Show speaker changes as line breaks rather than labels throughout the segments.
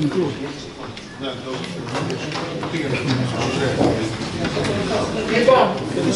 Λοιπόν,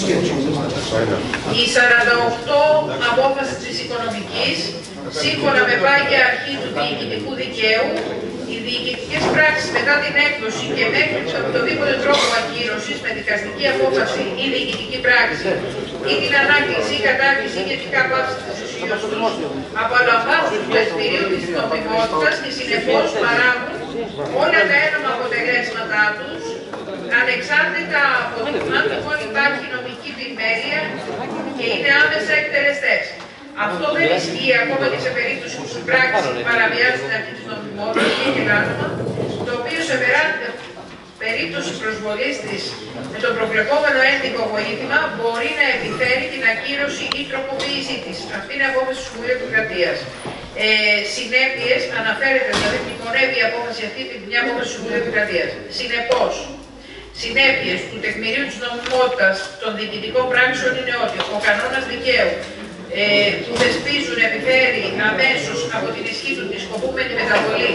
η 48 απόφαση της Οικονομικής, σύμφωνα με πάγια αρχή του διοικητικού δικαίου, οι διοικητικές πράξεις μετά την έκδοση και μέχρι τον οποιοδήποτε τρόπο ακύρωσης με δικαστική απόφαση ή διοικητική πράξη ή την ανάκληση ή κατάργηση ή γενικά πάυση της ουσίας τους απολαμβάνουν του τεκμηρίου της νομιμότητας και συνεπώς παράγουν όλα τα ένομα αποτελέσματά τους ανεξάρτητα από το αν λοιπόν υπάρχει νομική επιμέλεια και είναι άμεσα εκτελεστές. Αυτό δεν ισχύει ακόμα και σε περίπτωση που η πράξη παραβιάζει την αρχή της νομιμότητας ή έχει λάθος, το οποίο σε περίπτωση προσβολής της με το προβλεπόμενο έντυπο βοήθημα μπορεί να επιφέρει την ακύρωση ή τροποποίησή της. Αυτή είναι η απόφαση του Συμβουλίου Επικρατείας. Συνέπειες, αναφέρεται δηλαδή μνημονεύει η απόφαση αυτή μια απόφαση του Συμβουλίου Επικρατείας. Συνεπώς, συνέπειες του τεκμηρίου της νομιμότητας των διοικητικών πράξεων είναι ότι ο κανόνας δικαίου που θεσπίζουν επιφέρει αμέσως από την ισχύ του τη σκοπούμενη μεταβολή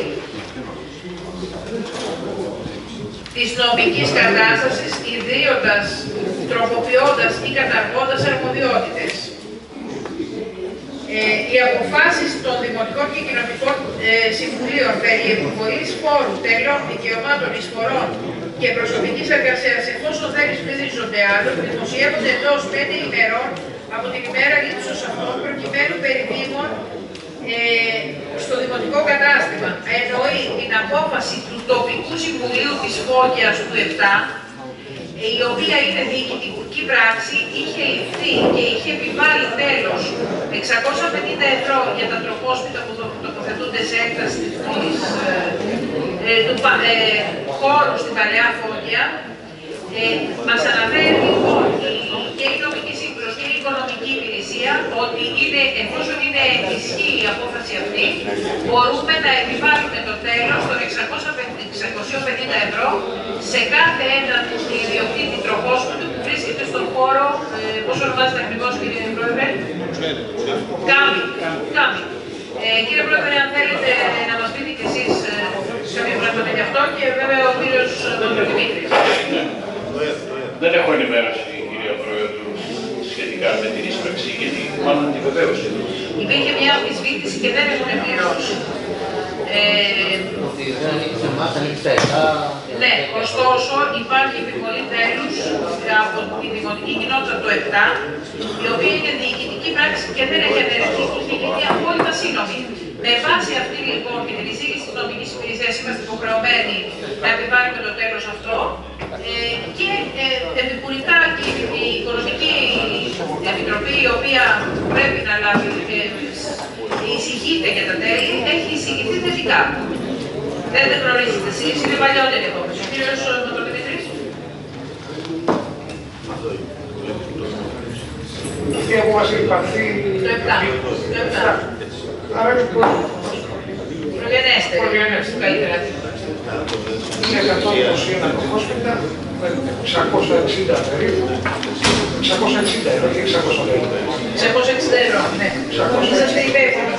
της νομικής κατάστασης, ιδρύοντας, τροποποιώντας ή καταργώντας αρμοδιότητες. Οι αποφάσεις των Δημοτικών και Κοινοτικών Συμβουλίων περί επιβολής φόρου, τελών, δικαιωμάτων, εισφορών και προσωπικής εργασίας, εφόσον δεν ρυθμίζονται άλλων, δημοσιεύονται εντός 5 ημερών από την ημέρα λήψης αυτών, προκειμένου περιδήμων στο δημοτικό κατάστημα. Εννοεί την απόφαση του τοπικού συμβουλίου της Φώκιας του 7, η οποία είναι διοικητική πράξη, είχε ληφθεί και είχε επιβάλει τέλος 650 ευρώ για τα τροχόσπιτα που τοποθετούνται σε έκταση του χώρου στην Παλαιά Φώκια. Μας αναφέρει λοιπόν και η νομική σύμβουλος και η οικονομική υπηρεσία ότι εφόσον είναι ισχύει η απόφαση αυτή, μπορούμε να επιβάλλουμε το τέλος των 650 ευρώ σε κάθε έναν ιδιοκτήτη τροχόσπιτου που βρίσκεται στον χώρο, πώς ονομάζεται ακριβώς κύριε Πρόεδρε? Κάμι. Κύριε Πρόεδρε, αν θέλετε να μας πείτε κι εσείς κάποια πράγματα γι' αυτό και βέβαια ο κύριος Δημήτρης.
Δεν έχω ενημέρωση, κυρία Πρόεδρο, σχετικά με την ίσπραξη και μάλλον την βεβαίωση.
Υπήρχε μια αμφισβήτηση και δεν έχουν πληρώσει. Ναι, ωστόσο υπάρχει επιβολή τέλους από τη Δημοτική Κοινότητα του 7, η οποία είναι διοικητική πράξη και δεν έχει αναιρεθεί και έχει γίνει απόλυτα σύνομη. Με βάση αυτή λοιπόν και την εισήγηση της νομικής υπηρεσίας είμαστε υποχρεωμένοι να επιβάλλουμε το τέλος αυτό και επικουρικά και η Οικονομική Επιτροπή, η οποία πρέπει να λάβει εισηγείται για τα τέλη, έχει εισηγηθεί θετικά. Δεν γνωρίζετε εσείς, είναι παλιότερη απόφαση. Ο κύριος Ματροπιτρής.
Αυτή η απόφαση υπάρχει...
Το 7.
Άρα είναι
προγενέστερη. Καλύτερα.
Είναι 121 τροχόσπιτα, 660 περίπου. 660 ευρώ και
660 ευρώ, ναι. Είσαστε υπεύθυνος.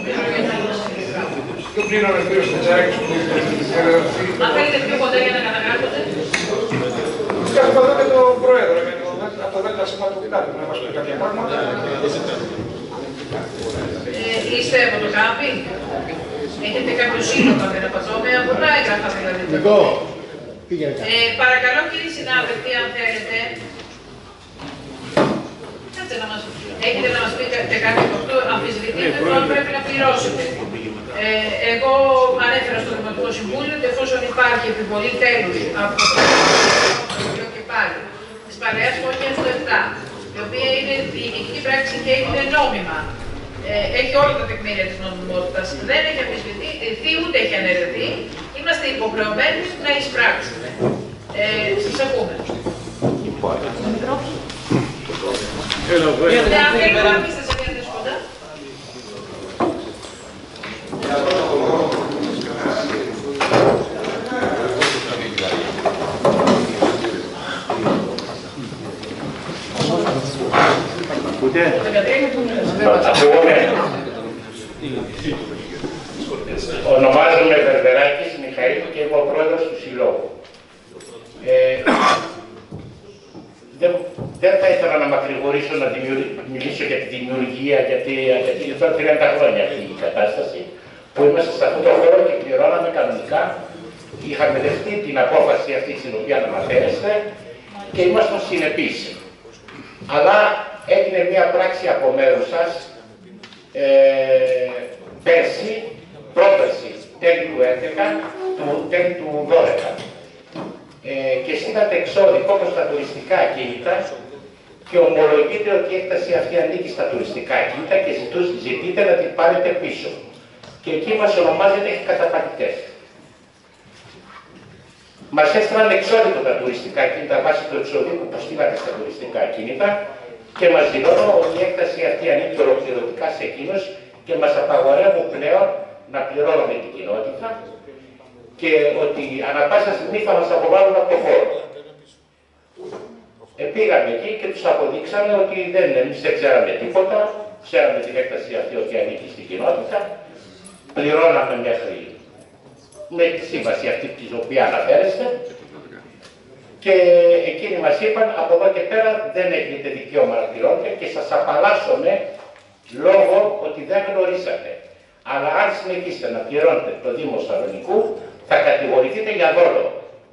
Το πλήρωνε ο κύριος Τετζάκης που
αν θέλετε πιο κοντά για να καταγράφετε.
Κάθομαι εδώ με τον Πρόεδρο, από το 10 σημαντικό κοιτάξτε, να μας πει κάποια πράγματα.
Είστε από το κάμπινγκ. Έχετε κάποιο σύλλογο, δεν απατώμε, από τα έγγραφα δηλαδή. Παρακαλώ κύριοι συνάδελφοι, αν θέλετε. Έχετε να μας πείτε κάτι από αυτό, αμφισβητείτε το αν πρέπει να πληρώσετε. Εγώ ανέφερα στο Δημοτικό Συμβούλιο ότι εφόσον υπάρχει επιβολή τέλους από το και πάλι της Παλαιάς Φώκιας του 7, η οποία είναι διοικητική πράξη και είναι νόμιμα, έχει όλα τα τεκμήρια της νομιμότητας, δεν έχει αμφισβητηθεί ούτε έχει αναιρεθεί, είμαστε υποχρεωμένοι να εισπράξουμε. Σας ακούμε. Αν θέλετε να πείστε σε μια δεσποντά.
Ονομάζομαι Βερβεράκης Μιχαήλ.
Μιχαήλ και είμαι ο πρόεδρος του Συλλόγου. Δεν θα ήθελα να μακρηγορήσω να μιλήσω για τη δημιουργία, γιατί τώρα 30 χρόνια αυτή η κατάσταση που είμαστε σε αυτό το χώρο και πληρώναμε κανονικά. Είχαμε δεχτεί την απόφαση αυτή στην οποία αναφέρεστε και ήμασταν συνεπείς. Αλλά έγινε μια πράξη από μέρους σας πέρσι, πρόπερσι, τέλη του 11, τέλη του 12. Και στείλατε εξώδικο προς τα τουριστικά κίνητα και ομολογείτε ότι η έκταση αυτή ανήκει στα τουριστικά κίνητα και ζητείτε να την πάρετε πίσω. Και εκεί μας ονομάζετε καταπατητές. Μας έστειλαν εξώδικο τα τουριστικά κίνητα βάσει του εξωδίκου που στείλατε στα τουριστικά κίνητα και μας δηλώνουν ότι η έκταση αυτή ανήκει ολοκληρωτικά σε εκείνους και μας απαγορεύουν πλέον να πληρώνουμε την κοινότητα και ότι ανά πάσα στιγμή θα μας αποβάλουν από το χώρο. Πήγαμε εκεί και τους αποδείξαμε ότι εμείς δεν ξέραμε τίποτα, ξέραμε την έκταση αυτή ότι ανήκει στην κοινότητα, πληρώναμε μέχρι με τη σύμβαση αυτή την οποία αναφέρεστε και εκείνοι μας είπαν από εδώ και πέρα δεν έχετε δικαίωμα να πληρώνετε και σας απαλλάσσουμε λόγω ότι δεν γνωρίσατε. Αλλά αν συνεχίσετε να πληρώνετε το Δήμο Σαλονικού θα κατηγορηθείτε για δόλο.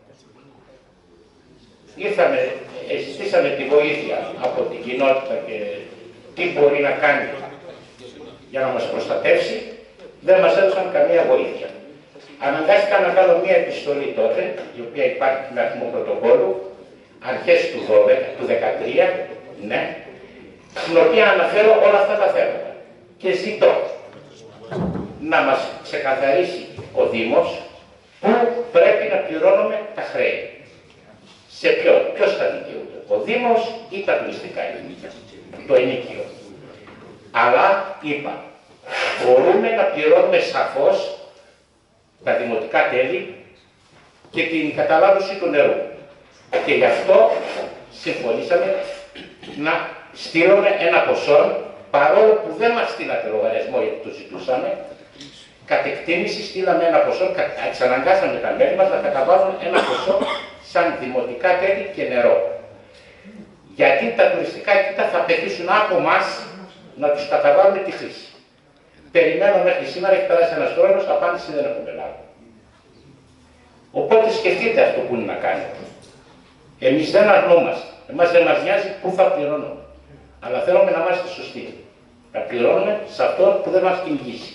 Ζητήσαμε τη βοήθεια από την κοινότητα και τι μπορεί να κάνει για να μας προστατεύσει, δεν μας έδωσαν καμία βοήθεια. Αναγκάστηκα να κάνω μία επιστολή τότε, η οποία υπάρχει με αριθμό πρωτοκόλλου, αρχές του 13, ναι, στην οποία αναφέρω όλα αυτά τα θέματα. Και ζητώ να μας ξεκαθαρίσει ο Δήμος πού πρέπει να πληρώνουμε τα χρέη. Σε ποιος θα δικαιούται, ο Δήμος ή τα τουριστικά κίνητα, το ενοίκιο. Αλλά είπα, μπορούμε να πληρώνουμε σαφώς τα δημοτικά τέλη και την καταλάβωση του νερού. Και γι' αυτό συμφωνήσαμε να στείλουμε ένα ποσό, παρόλο που δεν μας στείλατε λογαριασμό γιατί το ζητούσαμε, κατ' εκτίμηση στείλαμε ένα ποσό, εξαναγκάσαμε τα μέλη μας να καταβάλουν ένα ποσό σαν δημοτικά τέλη και νερό. Γιατί τα τουριστικά κίνητα θα απαιτήσουν από εμάς να τους καταβάλουμε τη χρήση. Περιμένω μέχρι σήμερα, έχει περάσει ένας χρόνος, απάντηση δεν έχουμε λάβει. Οπότε σκεφτείτε αυτό που είναι να κάνετε. Εμείς δεν αρνούμαστε. Εμάς δεν μας νοιάζει πού θα πληρώνουμε. Αλλά θέλουμε να είμαστε σωστοί. Να πληρώνουμε σε αυτό που δεν μας κυνηγήσει.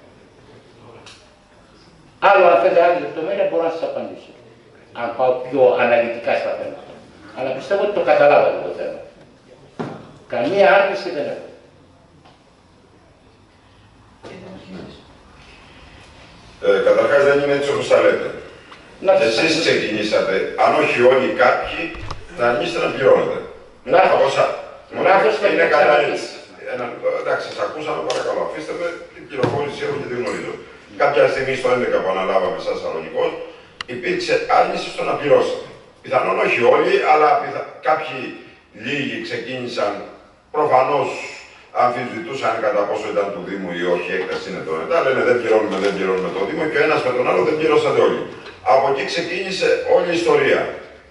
Άλλο αν θέλετε άλλη λεπτομέρεια μπορώ να σας απαντήσω. Αν πάω πιο αναλυτικά στα θέματα. Αλλά πιστεύω ότι το καταλάβατε το θέμα. Καμία άρνηση δεν έχω.
Καταρχάς δεν είναι έτσι όπως τα λέτε. Εσείς ξεκινήσατε, αν όχι όλοι κάποιοι, θα αρνείστε να πληρώνετε.
Λάθος
είναι κατά έτσι. Εντάξει, σας ακούσαμε, παρακαλώ. Αφήστε με την πληροφόρηση έχω και τη γνωρίζω. Κάποια στιγμή στο 11 που αναλάβαμε σαν Σαλονικός, υπήρξε άρνηση στο να πληρώσετε. Πιθανόν όχι όλοι, αλλά κάποιοι λίγοι ξεκίνησαν προφανώς αμφισβητούσαν κατά πόσο ήταν του Δήμου ή όχι, έκταση είναι το μετά. Λένε δεν πληρώνουμε το Δήμο και ο ένας με τον άλλο δεν πληρώσατε όλοι. Από εκεί ξεκίνησε όλη η ιστορία.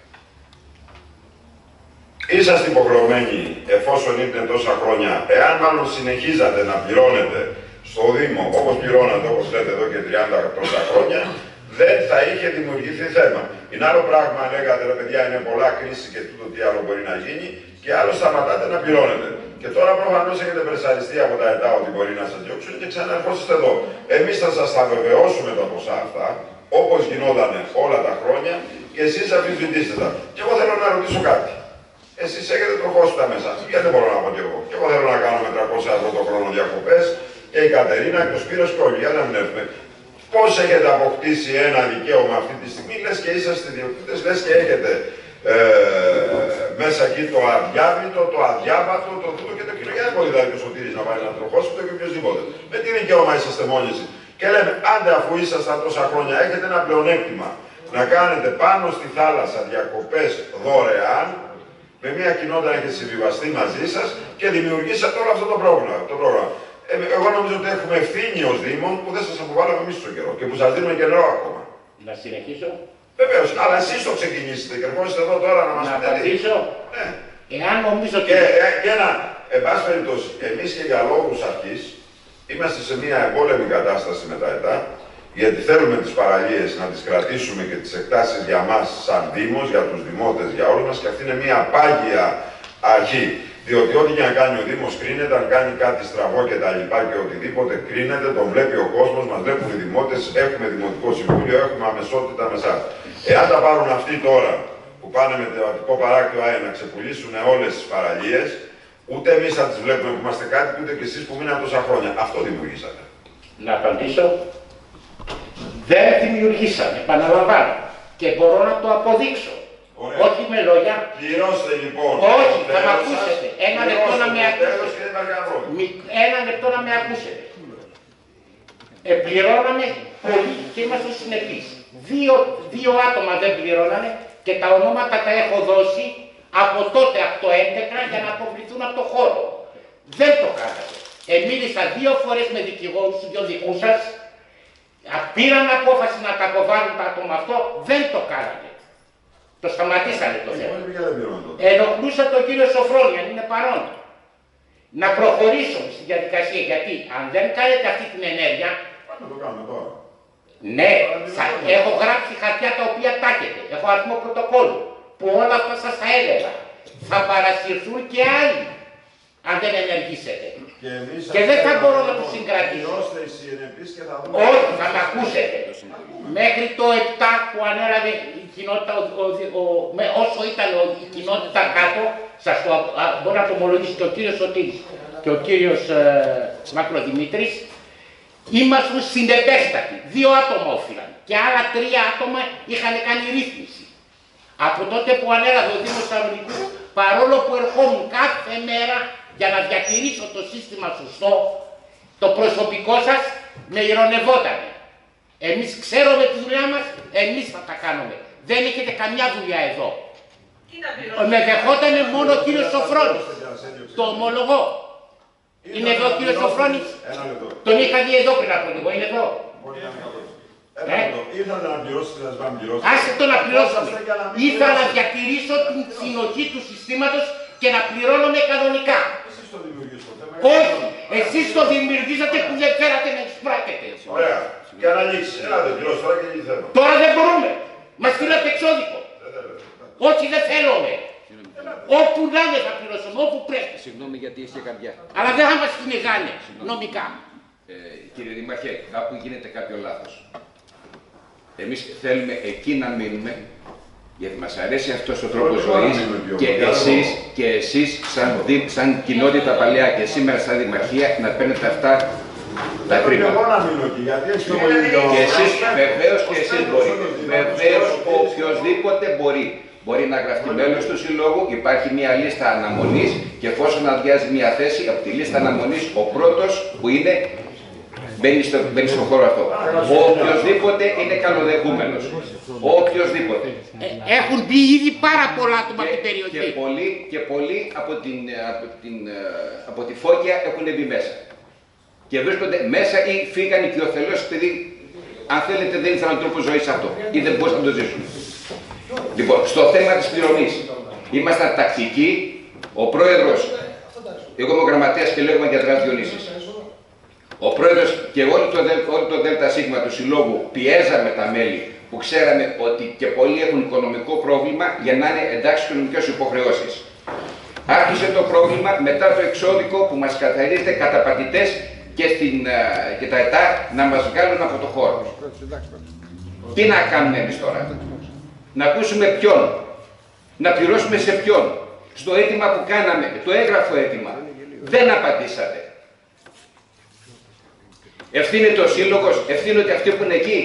Είσαστε υποχρεωμένοι, εφόσον ήρθαν τόσα χρόνια, εάν μάλλον συνεχίζατε να πληρώνετε στο Δήμο όπως πληρώνατε, όπως λέτε εδώ και 30 τόσα χρόνια, δεν θα είχε δημιουργηθεί θέμα. Είναι άλλο πράγμα, λέγατε ρε παιδιά, είναι πολλά κρίση και τούτο τι άλλο μπορεί να γίνει, και άλλο σταματάτε να πληρώνετε. Και τώρα προφανώς έχετε πρεσαριστεί από τα ΕΤΑ ότι μπορεί να σας διώξουν και ξαναρχόσαστε εδώ. Εμείς θα σας τα βεβαιώσουμε τα ποσά αυτά, όπως γινόταν όλα τα χρόνια, και εσείς αμφισβητήστε τα. Και εγώ θέλω να ρωτήσω κάτι. Εσείς έχετε τροχώσει τα μέσα. Γιατί δεν μπορώ να πω κι εγώ. Και εγώ θέλω να κάνω με 300 ευρώ το χρόνο διακοπές, και η Κατερίνα και ο Σπύρος και όλοι. Για να μην έρθουμε. Πώς έχετε αποκτήσει ένα δικαίωμα αυτή τη στιγμή, λες και είσαστε ιδιοκτήτες, λες και έχετε μέσα εκεί το αδιάβητο, το αδιάβατο, το τούτο και το κοινό. Γιατί δεν μπορεί δηλαδή ο Σωτήρης να πάει να τροχώσει, ούτε και οποιοδήποτε. Με τι δικαίωμα είσαστε μόνοι σας. Και λέμε, άντε αφού ήσασταν τόσα χρόνια, έχετε ένα πλεονέκτημα να κάνετε πάνω στη θάλασσα διακοπές δωρεάν, με μια κοινότητα να έχετε συμβιβαστεί μαζί σας και δημιουργήσατε όλο αυτό το πρόγραμμα. Εγώ νομίζω ότι έχουμε ευθύνη ως Δήμο που δεν σας αποβάλαμε εμείς στο καιρό και που σας δίνουμε και νερό ακόμα.
Να συνεχίσω.
Βεβαίως, αλλά εσείς το ξεκινήσετε και ερχόσαστε εδώ τώρα να μας
Να
πείτε.
απαντήσω.
Ναι.
Εάν νομίζω ότι...
Και ένα, εν πάση περιπτώσει, εμείς και για λόγους αρχής είμαστε σε μια εμπόλεμη κατάσταση με τα ΕΤΑ, γιατί θέλουμε τις παραλίες να τις κρατήσουμε και τις εκτάσεις για μας σαν Δήμος, για τους δημότες, για όλους μας, και αυτή είναι μια πάγια αρχή. Διότι ό,τι και να κάνει ο Δήμος κρίνεται, αν κάνει κάτι στραβό και τα λοιπά και οτιδήποτε κρίνεται, τον βλέπει ο κόσμος, μας βλέπουν οι δημότες, έχουμε Δημοτικό Συμβούλιο, έχουμε αμεσότητα με εσάς. Εάν τα πάρουν αυτοί τώρα, που πάνε με το Αττικό Παράκτιο ΑΕ να ξεπουλήσουν όλες τις παραλίες, ούτε εμείς θα τις βλέπουμε που είμαστε κάτι, ούτε και εσείς που μείνατε τόσα χρόνια. Αυτό δημιουργήσατε.
Να απαντήσω. Δεν δημιουργήσαμε, επαναλαμβάνω. Και μπορώ να το αποδείξω.
Ωραία.
Όχι με λόγια.
Πληρώστε λοιπόν.
Όχι, θα με ακούσετε. Ένα λεπτό να με ακούσετε. Ένα λεπτό να με ακούσετε. Πληρώναμε πολύ και είμαστε συνεπείς. Δύο άτομα δεν πληρώνανε και τα ονόματα τα έχω δώσει από τότε, από το 2011, για να αποβληθούν από το χώρο. Δεν το κάνατε. Μίλησα 2 φορές με δικηγόρους του δυο δικούς σας. Πήραν απόφαση να τα αποβάλουν τα άτομα αυτό, δεν το κάνατε. Το σταματήσανε το θέμα. Ενοχλούσα τον κύριο Σοφρόνη, αν είναι παρόν. Να προχωρήσω στη διαδικασία, γιατί αν δεν κάνετε αυτή την ενέργεια...
Πάμε να το κάνουμε τώρα.
Ναι, έχω γράψει χαρτιά τα οποία τάκεται. Έχω αριθμό πρωτοκόλλου, που όλα αυτά σας τα έλεγα. Θα παρασυρθούν και άλλοι, αν δεν ενεργήσετε. Και δεν θα μπορώ να τους συγκρατήσω. Όχι, θα με ακούσετε. Μέχρι το 7 που ανέλαβε η κοινότητα, όσο ήταν η κοινότητα κάτω, σας το μπορεί να το ομολογήσει και ο κύριος Σωτήρης και ο κύριος Μακροδημήτρης, ήμασταν συνεπέστατοι. 2 άτομα όφυλαν και άλλα 3 άτομα είχαν κάνει ρύθμιση. Από τότε που ανέλαβε ο Δήμος Θεσσαλονίκου, παρόλο που ερχόμουν κάθε μέρα για να διατηρήσω το σύστημα σωστό, το προσωπικό σας με ειρωνευότανε. Εμείς ξέρουμε τη δουλειά μας, εμείς θα τα κάνουμε. Δεν έχετε καμιά δουλειά εδώ. Με δεχότανε μόνο ο κύριος Σοφρόνης. Το ομολογώ. Είναι εδώ ο κύριος Σοφρόνης. Τον είχα δει εδώ πριν από λίγο. Είναι εδώ.
Ήθελα να πληρώσετε, να μην πληρώσετε.
Άσε το να πληρώσουμε. Ήθελα να διατηρήσω την συνοχή του συστήματος και να πληρώνομαι κανονικά.
Εσείς το δημιουργήσατε.
Όχι, εσείς το δημιουργήσατε που δεν θέλατε να εισπράτετε.
Ωραία. Και να ανοίξει. Έλατε, πληρώσω τώρα και τι θέμα.
Τώρα δεν μπορούμε. Μας στείλατε εξώδικο. Όχι, δεν θέλουμε. Όπου να είναι θα πληρώσουμε, όπου πρέπει.
Συγγνώμη γιατί είσαι καρδιά.
Αλλά δεν θα μας κυνηγάνε νομικά.
Κύριε Δήμαρχε, κάπου γίνεται κάποιο λάθος. Εμείς θέλουμε εκεί να μείνουμε, γιατί μας αρέσει αυτός ο τρόπος ζωής και εσείς σαν κοινότητα παλαιά και σήμερα σαν Δημαρχία να παίρνετε αυτά τα χρήματα. Και εσείς, βεβαίως και εσείς μπορείτε. Βεβαίως οποιοσδήποτε μπορεί. Μπορεί να γραφτεί μέλος του Συλλόγου, υπάρχει μια λίστα αναμονής και εφόσον αδειάζει μια θέση από τη λίστα αναμονής, ο πρώτος που είναι μπαίνει στον χώρο αυτό. Οποιοσδήποτε είναι καλοδεχούμενος. Οποιοσδήποτε.
Έχουν μπει ήδη πάρα πολλά άτομα από την περιοχή.
Και πολλοί από τη Φώκια έχουν μπει μέσα. Και βρίσκονται μέσα ή φύγανε και ο θελός επειδή αν θέλετε δεν ήθελαν τρόπο ζωής αυτό ή δεν μπορούσαν να το ζήσουν. Λοιπόν, στο θέμα της πληρωμής, ήμασταν τακτικοί, ο πρόεδρος, εγώ είμαι ο γραμματέας και λέγομαι Γιατράς Διονύσης. Ο πρόεδρος και όλο το ΔΣ του Συλλόγου πιέζαμε τα μέλη που ξέραμε ότι και πολλοί έχουν οικονομικό πρόβλημα για να είναι εντάξει στις οικονομικές υποχρεώσεις. Άρχισε το πρόβλημα μετά το εξώδικο που μας καθαρίζεται καταπατητές και τα ΕΤΑ να μας βγάλουν από το χώρο. Τι να κάνουμε εμείς τώρα? Να ακούσουμε ποιον, να πληρώσουμε σε ποιον. Στο αίτημα που κάναμε, το έγγραφο αίτημα, δεν απαντήσατε. Ευθύνεται ο Σύλλογος, ευθύνονται αυτοί που είναι εκεί.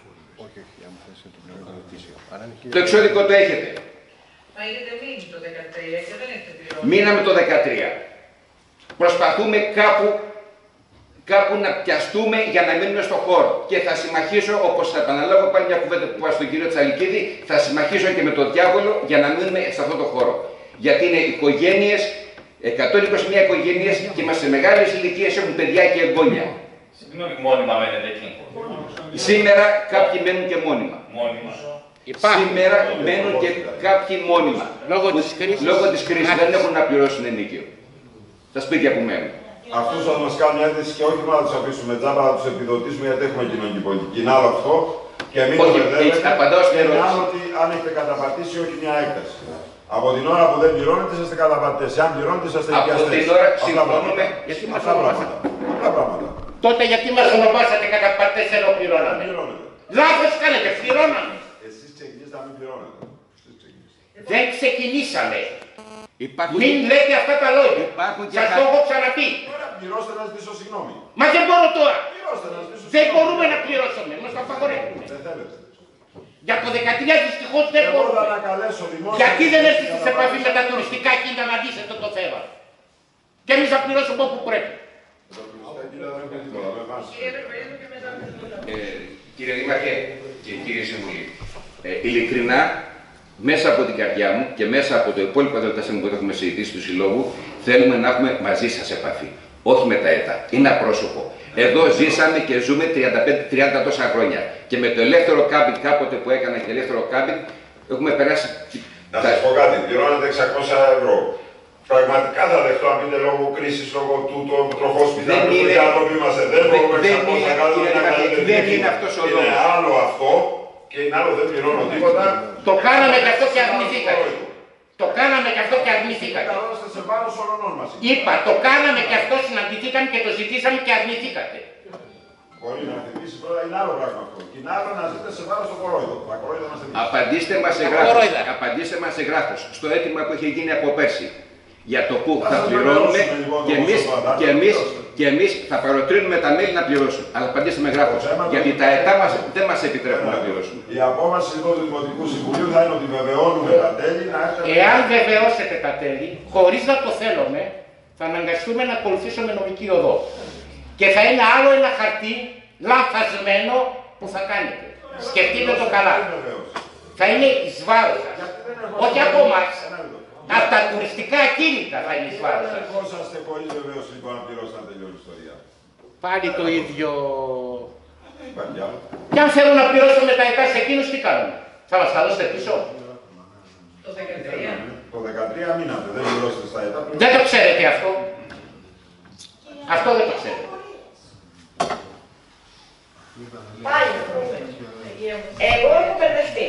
Το εξώδικο το έχετε.
Μα έχετε μείνει το 2013 και δεν έχετε πληρώσει.
Μείναμε το 2013. Προσπαθούμε κάπου να πιαστούμε για να μείνουμε στο χώρο. Και θα συμμαχίσω, όπως θα επαναλάβω πάλι μια κουβέντα που είπα στον κύριο Τσαλικίδη, θα συμμαχίσω και με τον διάβολο για να μείνουμε σε αυτό το χώρο. Γιατί είναι οικογένειες, 121 οικογένειες και είμαστε σε μεγάλες ηλικίες, έχουν παιδιά και εγγόνια.
Συγγνώμη, μόνιμα μένετε εκεί.
Σήμερα κάποιοι μένουν και μόνιμα.
Μόνιμα.
Σήμερα μένουν και κάποιοι μόνιμα. Λόγω της κρίσης δεν έχουν να πληρώσουν ενοίκιο. Τα σπίτια που μένουν.
Αυτούς θα μας κάνουν αίτηση και όχι μόνο να τους αφήσουμε τζάμπα, να τους επιδοτήσουμε γιατί έχουμε κοινωνική πολιτική. Είναι άλλο αυτό και μην το μπερδεύετε.
Απαντάω στην
Και είναι
ερώτηση.
άλλο ότι αν έχετε καταπατήσει όχι μια έκταση. Από την ώρα που δεν πληρώνετε, είσαστε καταπατητές. Αν πληρώνετε, είσαστε οικιαστές.
Από την ώρα συμφωνούμε.
Γιατί μας
Απλά
ονομάσατε.
πράγματα. Απλά πράγματα.
Τότε γιατί μας ονομάσατε καταπατητές ενώ πληρώναμε. Λάθος κάνετε, πληρώναμε.
Εσείς ξεκινήσατε να μην πληρώνετε.
Δεν ξεκινήσαμε.
Υπάρχουν...
Μην λέτε αυτά τα λόγια.
και
Σας το έχω ξαναπεί.
Τώρα πληρώστε να ζητήσω συγγνώμη.
Μα δεν μπορώ τώρα.
Πληρώστε να ζητήσω
Δεν
συγγνώμη.
μπορούμε να πληρώσουμε. Μας το απαγορεύουμε.
Δεν θέλετε.
Για το 13 δυστυχώς δεν
Εγώ θα
μπορούμε.
ανακαλέσω δημόσια.
Γιατί δεν έρθετε σε επαφή με τα τουριστικά κίνητα να λύσετε το θέμα. Και εμείς θα πληρώσουμε όπου πρέπει.
Κύριε Δήμαρχε και κύριε Συμβουλή, ειλικρινά, μέσα από την καρδιά μου και μέσα από το υπόλοιπο δελτάσιο που έχουμε συζητήσει του Συλλόγου, θέλουμε να έχουμε μαζί σας επαφή. Όχι με τα ΕΤΑ. Είναι απρόσωπο. Εδώ ζήσαμε και ζούμε 35-30 τόσα χρόνια. Και με το ελεύθερο κάμπινγκ, κάποτε που έκανα και ελεύθερο κάμπινγκ, έχουμε περάσει.
Να σας πω κάτι, πληρώνετε 600 ευρώ. Πραγματικά θα δεχτώ αν πείτε λόγω κρίσης, λόγω του τροχόσπιτα που οι άνθρωποι μας δεν μπορούμε
Δεν είναι αυτός ο λόγος.
Είναι άλλο αυτό και είναι άλλο δεν πληρώνω τίποτα.
Το κάναμε και αυτό και αρνηθήκατε. Το κάναμε και αυτό και αρνηθήκατε.
Καλώστε σε βάρος όλων μας.
Είπα, το κάναμε και αυτό, συναντηθήκαμε και το ζητήσαμε και αρνηθήκατε.
Μπορεί να χτυπήσει τώρα, είναι άλλο πράγμα αυτό. Και είναι άλλο να ζείτε σε βάρος το κορόιδο. Τα κορόιδα μας δεν
Απαντήστε μας σε γράφος στο αίτημα που είχε γίνει από πέρσι. Για το που θα πληρώνουμε και εμείς θα παροτρύνουμε τα μέλη να πληρώσουν. Αλλά απαντήστε με γράφος. Γιατί τα ΕΤΑ μας δεν μας επιτρέπουν να πληρώσουν.
Η απόφαση του Δημοτικού Συμβουλίου θα είναι ότι βεβαιώνουμε τα τέλη να έρθουν.
Εάν βεβαιώσετε τα τέλη, χωρίς να το θέλουμε, θα αναγκαστούμε να ακολουθήσουμε νομική οδό. Και θα είναι άλλο ένα χαρτί λανθασμένο που θα κάνετε. Σκεφτείτε το καλά. Θα είναι εις βάρος σας. Όχι από εμάς. Από τα τουριστικά ακίνητα θα είναι εις βάρος σας.
Δεν είσαστε χωρίς βεβαίωση λοιπόν να πληρώσετε να τελειώνει η ιστορία.
Πάλι το ίδιο.
Υπάρχει άλλο.
Και αν θέλω να πληρώσω με τα ΕΤΑ σε εκείνους, τι κάνουμε. Θα μας τα δώσετε πίσω.
Το 13.
Το 13 μείνατε, δεν πληρώσετε στα ΕΤΑ.
Δεν το ξέρετε αυτό. Αυτό δεν το ξέρετε.
Πάλι. Εγώ έχω μπερδευτεί.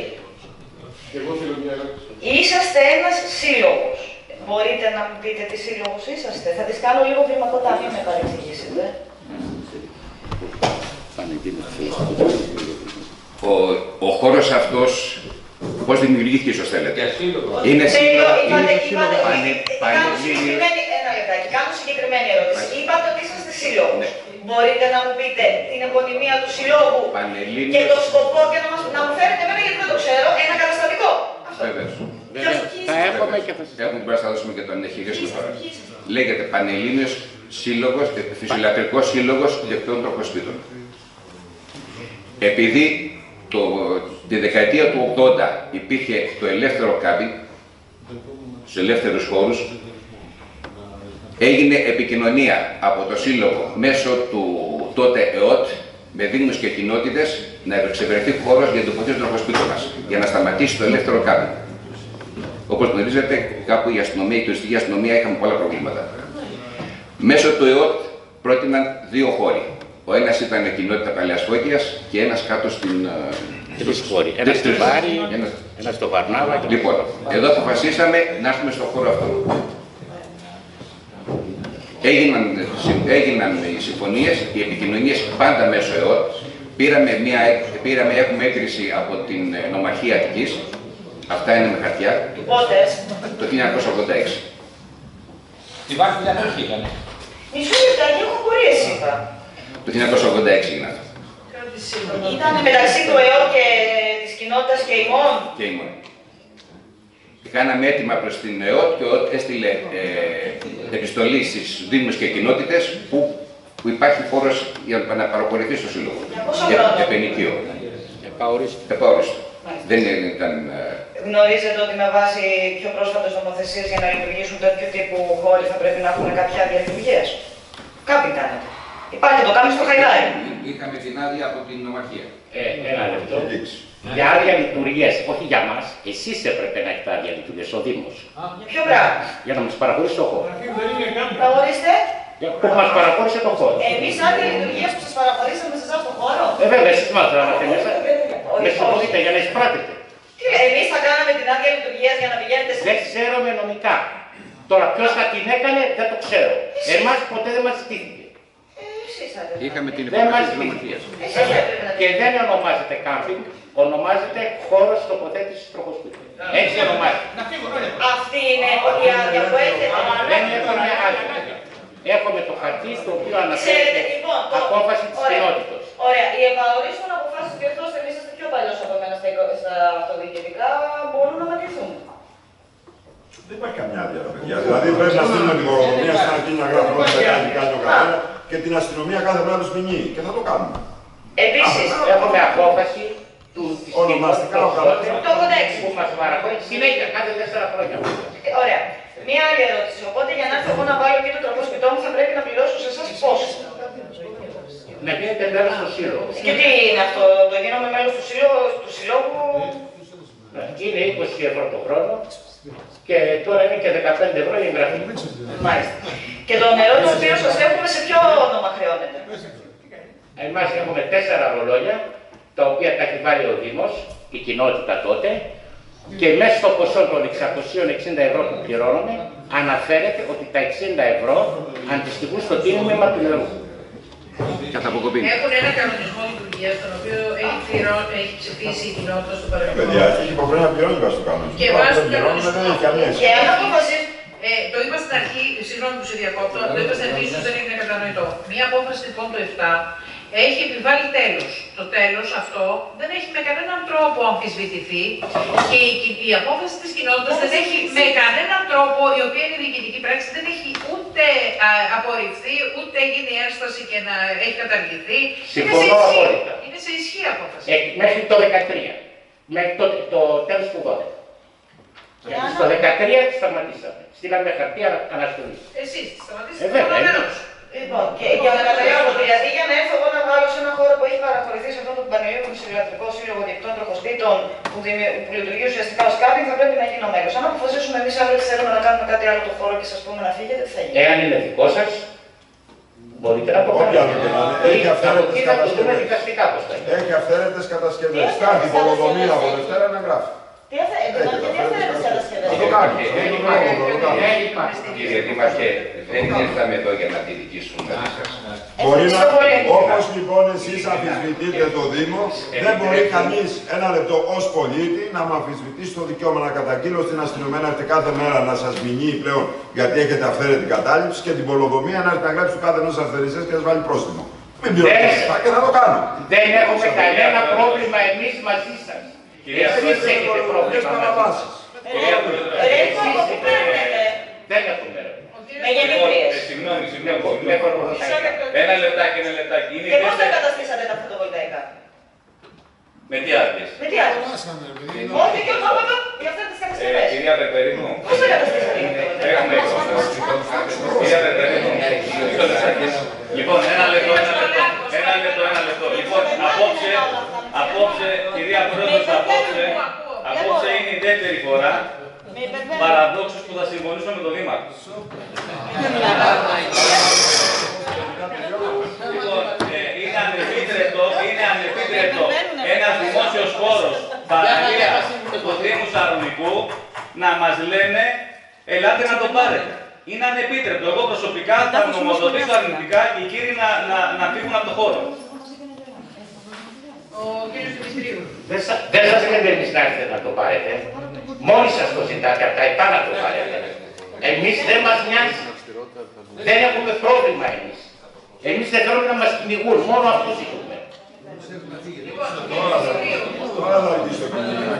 Είσαστε ένας σύλλογος. Μπορείτε να μου πείτε τι σύλλογος είσαστε. Θα τις κάνω λίγο βηματοτά, μην με παρεξηγήσετε.
Ο χώρος αυτός, πώς δημιουργήθηκε ίσως θέλετε. Είναι σύλλογο.
Ένα λεπτάκι, κάνω συγκεκριμένη ερώτηση. Είπατε ότι είσαστε σύλλογος. Μπορείτε να μου πείτε την επωνυμία του συλλόγου και το σκοπό και να μου φέρετε εμένα, γιατί δεν το ξέρω, ένα καταστατικό.
Βέβαιως.
Θα έχουμε και θα σας
Έχουμε πρέπει να δώσουμε και τον εχειρίσιο τώρα. Λέγεται Πανελλήνιος Σύλλογος, Φυσιολατρικός Σύλλογος Διεκτών Τροχοσπίτων. Επειδή τη δεκαετία του 80 υπήρχε το ελεύθερο κάμπινγκ, στους ελεύθερους χώρους, έγινε επικοινωνία από το Σύλλογο μέσω του τότε ΕΟΤ με δήμους και κοινότητες να εξευρεθεί χώρος για το ποτέ τροχοσπίτων μας, για να σταματήσει το ελεύθερο κάμπινγκ. Όπως γνωρίζετε, κάπου η αστυνομία, η τουριστική αστυνομία είχαμε πολλά προβλήματα. Μέσω του ΕΟΤ πρότειναν δύο χώροι. Ο ένας ήταν η κοινότητα Παλαιάς Φώκιας και ένας κάτω στην.
τρεις χώροι. Ένας στην Βάρη, ένας στο Βαρνάβα.
Λοιπόν, εδώ αποφασίσαμε να έρθουμε στον χώρο αυτό. Έγιναν οι συμφωνίες, οι επικοινωνίες πάντα μέσω ΕΟΤ. Έχουμε έγκριση από την Νομαρχία Αττικής. Αυτά είναι με χαρτιά.
Πότε?
Το 1986.
Τη βάση δεν αρχήκανε.
Μισό λεπτάκι, έχω απορίες είπα.
Το 1986 έγινε αυτό.
Ήταν μεταξύ του ΕΟ και της κοινότητας και ημών.
Και ημών. Κάναμε έτοιμα προς την ΕΟΤ και ο ΕΟΤ έστειλε επιστολή στις δήμους και κοινότητες που υπάρχει χώρος για να παρακολουθεί στο Σύλλογο.
Για πόσο χρόνο?
Επενοικείο.
Επαορίστο.
Δεν ήταν.
Γνωρίζετε ότι με βάση πιο πρόσφατες νομοθεσίες για να λειτουργήσουν τέτοιου τύπου χώροι θα πρέπει να έχουν κάποια άδεια λειτουργίας. Κάποιοι κάνετε. Υπάρχει, το κάνουμε στο Χαϊδάι.
Είχαμε την άδεια από την νομαρχία.
Ένα λεπτό. Για άδεια λειτουργίας, όχι για μας, εσείς έπρεπε να έχετε άδεια λειτουργίας, ο Δήμος.
Για ποιο πράγμα?
Για να μας παραχωρήσει το χώρο.
Παραχωρήστε.
Που μας παραχώρησε το χώρο.
Εμείς άδεια λειτουργίας που σας παραχωρήσαμε σε εσάς το χώρο.
Βέβαια, εσείς μας γράφατε μέσα. Με συγχωρείτε για να εισπράτετε.
Εμείς θα κάναμε την άδεια λειτουργίας για να πηγαίνετε σε...
Δεν ξέρουμε νομικά. Τώρα ποιος θα την έκανε δεν το ξέρω. Εμάς ποτέ δεν μας ζητήθηκε.
Είχαμε την
Δεν μας
υπόθεση της
ζητήθηκε.
νομαρχίας.
Και δεν ονομάζεται κάμπινγκ, ονομάζεται χώρος τοποθέτησης τροχοσκούτρου. Έτσι ονομάζεται.
Αυτή είναι η άδεια που έχετε.
Δεν έχουμε άδεια. Έχουμε το χαρτί στο οποίο αναφέρεται απόφαση της κοινότητας.
Ωραία. Οι επαορείς των αποφάσεων και εκτός εμείς είστε πιο παλιός από εμένα στα αυτοδιοικητικά μπορούν να μετρηθούν.
Δεν υπάρχει καμιά άδεια, παιδιά. Δηλαδή πρέπει να στείλουμε την οικονομία στην αρχή να γράφουμε ό,τι κάνει ο καθένα και την αστυνομία κάθε μέρα του ποινεί. Και θα το κάνουμε.
Επίσης,
έχουμε απόφαση του
ονομαστικά ο καθένας.
Το 86
που μας παραχωρεί συνέχεια κάθε 4 χρόνια.
Ωραία. Μία άλλη ερώτηση. Οπότε για να έρθω εγώ να βάλω και το τροχόσπιτό μου θα πρέπει να πληρώσω σε εσάς πόσο?
Να γίνετε μέλος του σύλλογου.
Και τι είναι αυτό, το γίνομαι μέλος του συλλόγου?
Είναι 20 ευρώ το χρόνο και τώρα είναι και 15 ευρώ η εγγραφή. Μάλιστα.
Και το νερό το οποίο σας έχουμε σε ποιο όνομα χρεώνεται?
Εμάς έχουμε 4 ρολόγια, τα οποία τα έχει βάλει ο Δήμος, η κοινότητα τότε, και μέσα στο ποσό των 660 ευρώ που πληρώνουμε, αναφέρεται ότι τα 60 ευρώ αντιστοιχούν στο τίμημα του νερού.
Έχουν ένα κανονισμό λειτουργίας, τον οποίο έχει ψηφίσει η κοινότητα στο παρελθόν.
Παιδιά, έχει υποχρέωση να πληρώνει βάσει του κανονισμού.
Και βάσει του κανονισμού.
Δεν έχει καμία σχέση.
Και αν αποφασίσει.
Το είπα στην αρχή, συγγνώμη που σε διακόπτω, το είπα στην αρχή, ίσως δεν είναι κατανοητό. Μία απόφαση λοιπόν το 7 έχει επιβάλει τέλος. Το τέλος αυτό δεν έχει με κανέναν τρόπο αμφισβητηθεί και η απόφαση της κοινότητας δεν έχει με κανέναν τρόπο, η οποία είναι διοικητική πράξη, δεν έχει ούτε απορριφθεί, ούτε γίνει ένσταση και να έχει καταργηθεί.
Συμφωνώ απόλυτα.
Είναι σε ισχύ απόφαση.
Μέχρι το 13. Μέχρι το τέλος του 12. Στο 13 σταματήσαμε. Στείλαμε χαρτί αναστολή.
Εσείς τη σταματήσατε το νερός.
Λοιπόν, και για να καταλάβω, δηλαδή για να έρθω εγώ να βάλω σε ένα χώρο που έχει παραχωρηθεί σε αυτό το Πανελλήνιο Συλλογικό Σύλλογο Διεκτών Τροχοστήτων που λειτουργεί ουσιαστικά ως κάμπινγκ, θα πρέπει να γίνω μέλος. Αν αποφασίσουμε εμείς αύριο ότι θέλουμε να κάνουμε κάτι άλλο το χώρο και σας πούμε να φύγετε, τι θα γίνει?
Εάν είναι δικό σας, μπορείτε να το κάνετε.
Έχει αυθαίρετες
κατασκευές.
Κάνει υποδομία από Δευτέρα να γράφει.
Τι αυθαίρετες κατασκευές?
Θα το κάνει.
Κύριε Δήμαρχε, δεν ήρθαμε εδώ για να τη δικήσουμε.
Μπορεί να, όπως λοιπόν εσείς αμφισβητείτε το Δήμο, δεν μπορεί κανείς ένα λεπτό ως πολίτη να μου αμφισβητήσει το δικαίωμα να καταγγείλω στην αστυνομία να έρθει κάθε μέρα να σας μηνύει πλέον γιατί έχετε αυθαίρετη κατάληψη και την πολεοδομία να έρθει να γράψει του κάθε ενός αυθαιρεσίας και να σας βάλει πρόστιμο. Μην πληρώνετε και θα το κάνω.
Δεν έχουμε κανένα πρόβλημα εμείς μαζί σας. Εσείς έχετε πρόβλημα μαζί σας. Δεν έχουμε.
Με γεννήτριες.
Συγγνώμη. Ένα λεπτάκι.
Και πώς δεν καταστήσατε τα φωτοβολταϊκά?
Με τι άδειες?
Με τι άδειες? Όχι και όχι για αυτές τις κατασκευές.
Κυρία Περπερίνου.
Πώς δεν καταστήσατε?
Κυρία Περπερίνου. Λοιπόν, ένα λεπτό. Λοιπόν, απόψε, κυρία Πρόεδρος, απόψε είναι η δεύτερη φορά παραδόξως που θα συμφωνήσω με τον Δήμαρχο. Λοιπόν, είναι ανεπίτρεπτο ένας δημόσιος χώρος παραλίας του Δήμου Σαρονικού να μας λένε ελάτε να τον πάρετε. Είναι ανεπίτρεπτο. Εγώ προσωπικά θα νομοδοτήσω αρνητικά και οι κύριοι να φύγουν από το χώρο.
Ο κύριος Δημητρίου.
Δεν σας λέτε εμείς να έρθετε να το πάρετε. Μόνοι σας το ζητάτε από τα ΕΠΑ να το πάρετε. Εμείς δεν μας νοιάζει. Δεν έχουμε πρόβλημα εμείς. Εμείς δεν θέλουμε να μας κυνηγούν. Μόνο αυτό ζητούμε.
Τώρα θα αρχίσει το κυνήγι.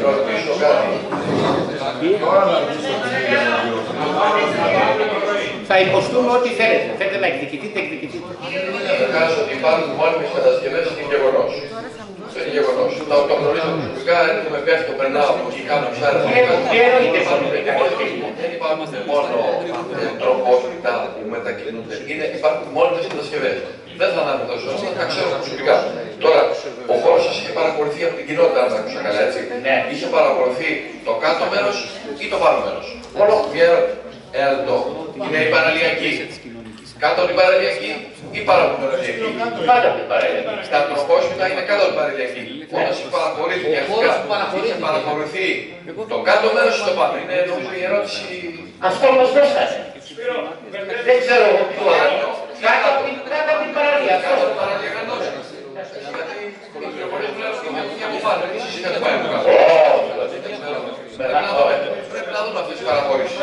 Θα υποστούμε ό,τι θέλετε. Θέλετε να εκδικηθείτε, εκδικηθείτε.
Καταρχάς ότι υπάρχουν μόνιμες κατασκευές είναι γεγονός. Αυτό είναι γεγονός. Το γνωρίζω προσωπικά, έρχομαι πέφτω, περνάω από εκεί, κάνω ψάρι. Δεν υπάρχουν μόνο τροπόσπιτα που μετακινούνται, υπάρχουν μόνιμες κατασκευές. Δεν θα αναφερθώ σε αυτά, τα ξέρω προσωπικά. Τώρα, ο χώρος σας είχε παρακολουθεί από την κοινότητα, αν τα ακούσα καλά, έτσι. Είχε παρακολουθεί το κάτω μέρος ή το πάνω μέρος. Μια ερώτηση. Είναι η παραλιακή. Κάτω από την παραλιακή ή πάνω από την παραλιακή.
Κάτω από την παραλιακή.
Στα τροπόσπιτα είναι κάτω από την παραλιακή. Όταν σε παρακολουθεί αρχικά, είχε παρακολουθεί το κάτω μέρος ή το πάνω. Είναι νομίζω η ερώτηση.
Αυτό όμως δεν θα είναι. Δεν ξέρω ποιο άλλο. Κάτω από την παραλία.
Κάτω από την παραλία κανός. Γιατί οι πληροφορίες μου λένε ότι από πάνω. Εσείς είχατε πάει από κάτω. Πρέπει να δούμε αυτές τις παραχωρήσεις.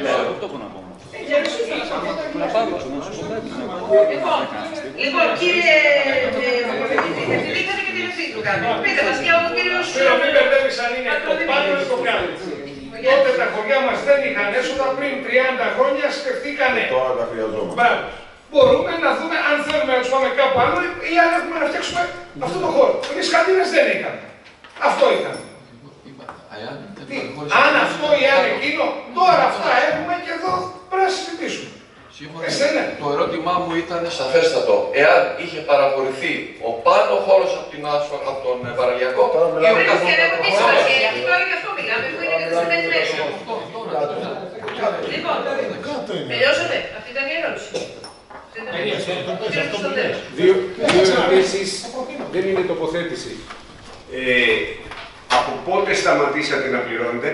Λοιπόν, κύριε Διευθυντή, είχατε και τη ρεσί του κάτω. Πείτε μας και ο κύριος...
Μην μπερδεύεις αν είναι το πάνω ή το κάτω. Τότε τα χωριά μας δεν είχαν έσοδα, πριν 30 χρόνια σκεφτήκανε.
Τώρα τα χρειαζόμαστε.
Μπράβο. Μπορούμε να δούμε αν θέλουμε να τους πάμε κάπου άλλο ή αν έχουμε να φτιάξουμε αυτό το χώρο. Οι Σκανδίνες δεν είχαν. Αυτό ήταν. Αν αυτό ή αν εκείνο, τώρα αυτά έχουμε και εδώ πρέπει να συζητήσουμε.
Το ερώτημά μου ήταν σαφέστατο. Εάν είχε παραχωρηθεί ο πάνω χώρος από τον παραλιακό ή ο κάτω.
Τώρα γι' αυτό μιλάμε, που είναι καταστημένη μέσα. Λοιπόν, τελειώσατε. Αυτή ήταν η ερώτηση.
Δύο ερωτήσεις, δεν είναι τοποθέτηση. Από πότε σταματήσατε να πληρώνετε?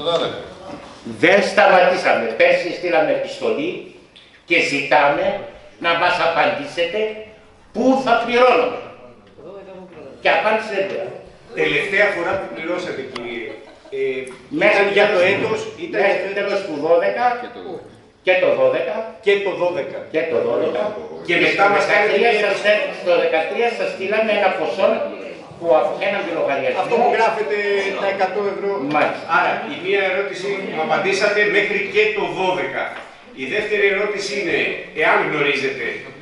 Δεν σταματήσαμε. Πέρσι στείλαμε επιστολή και ζητάμε να μας απαντήσετε πού θα πληρώνουμε. Και απάντησε δεν πήρα.
Τελευταία φορά που πληρώσατε, κύριε,
Μέσα
για το έτος, ήταν
μέχρι τέλος του 12 και το 12
και το 12.
και το 12
Και μετά μας κάνετε
στο 13 σας στείλαμε ένα ποσό που από έναν λογαριασμό.
αυτό που γράφετε τα 100 ευρώ.
Μάλιστα.
Άρα, η μία ερώτηση μου απαντήσατε μέχρι και το 12. Η δεύτερη ερώτηση είναι, εάν γνωρίζετε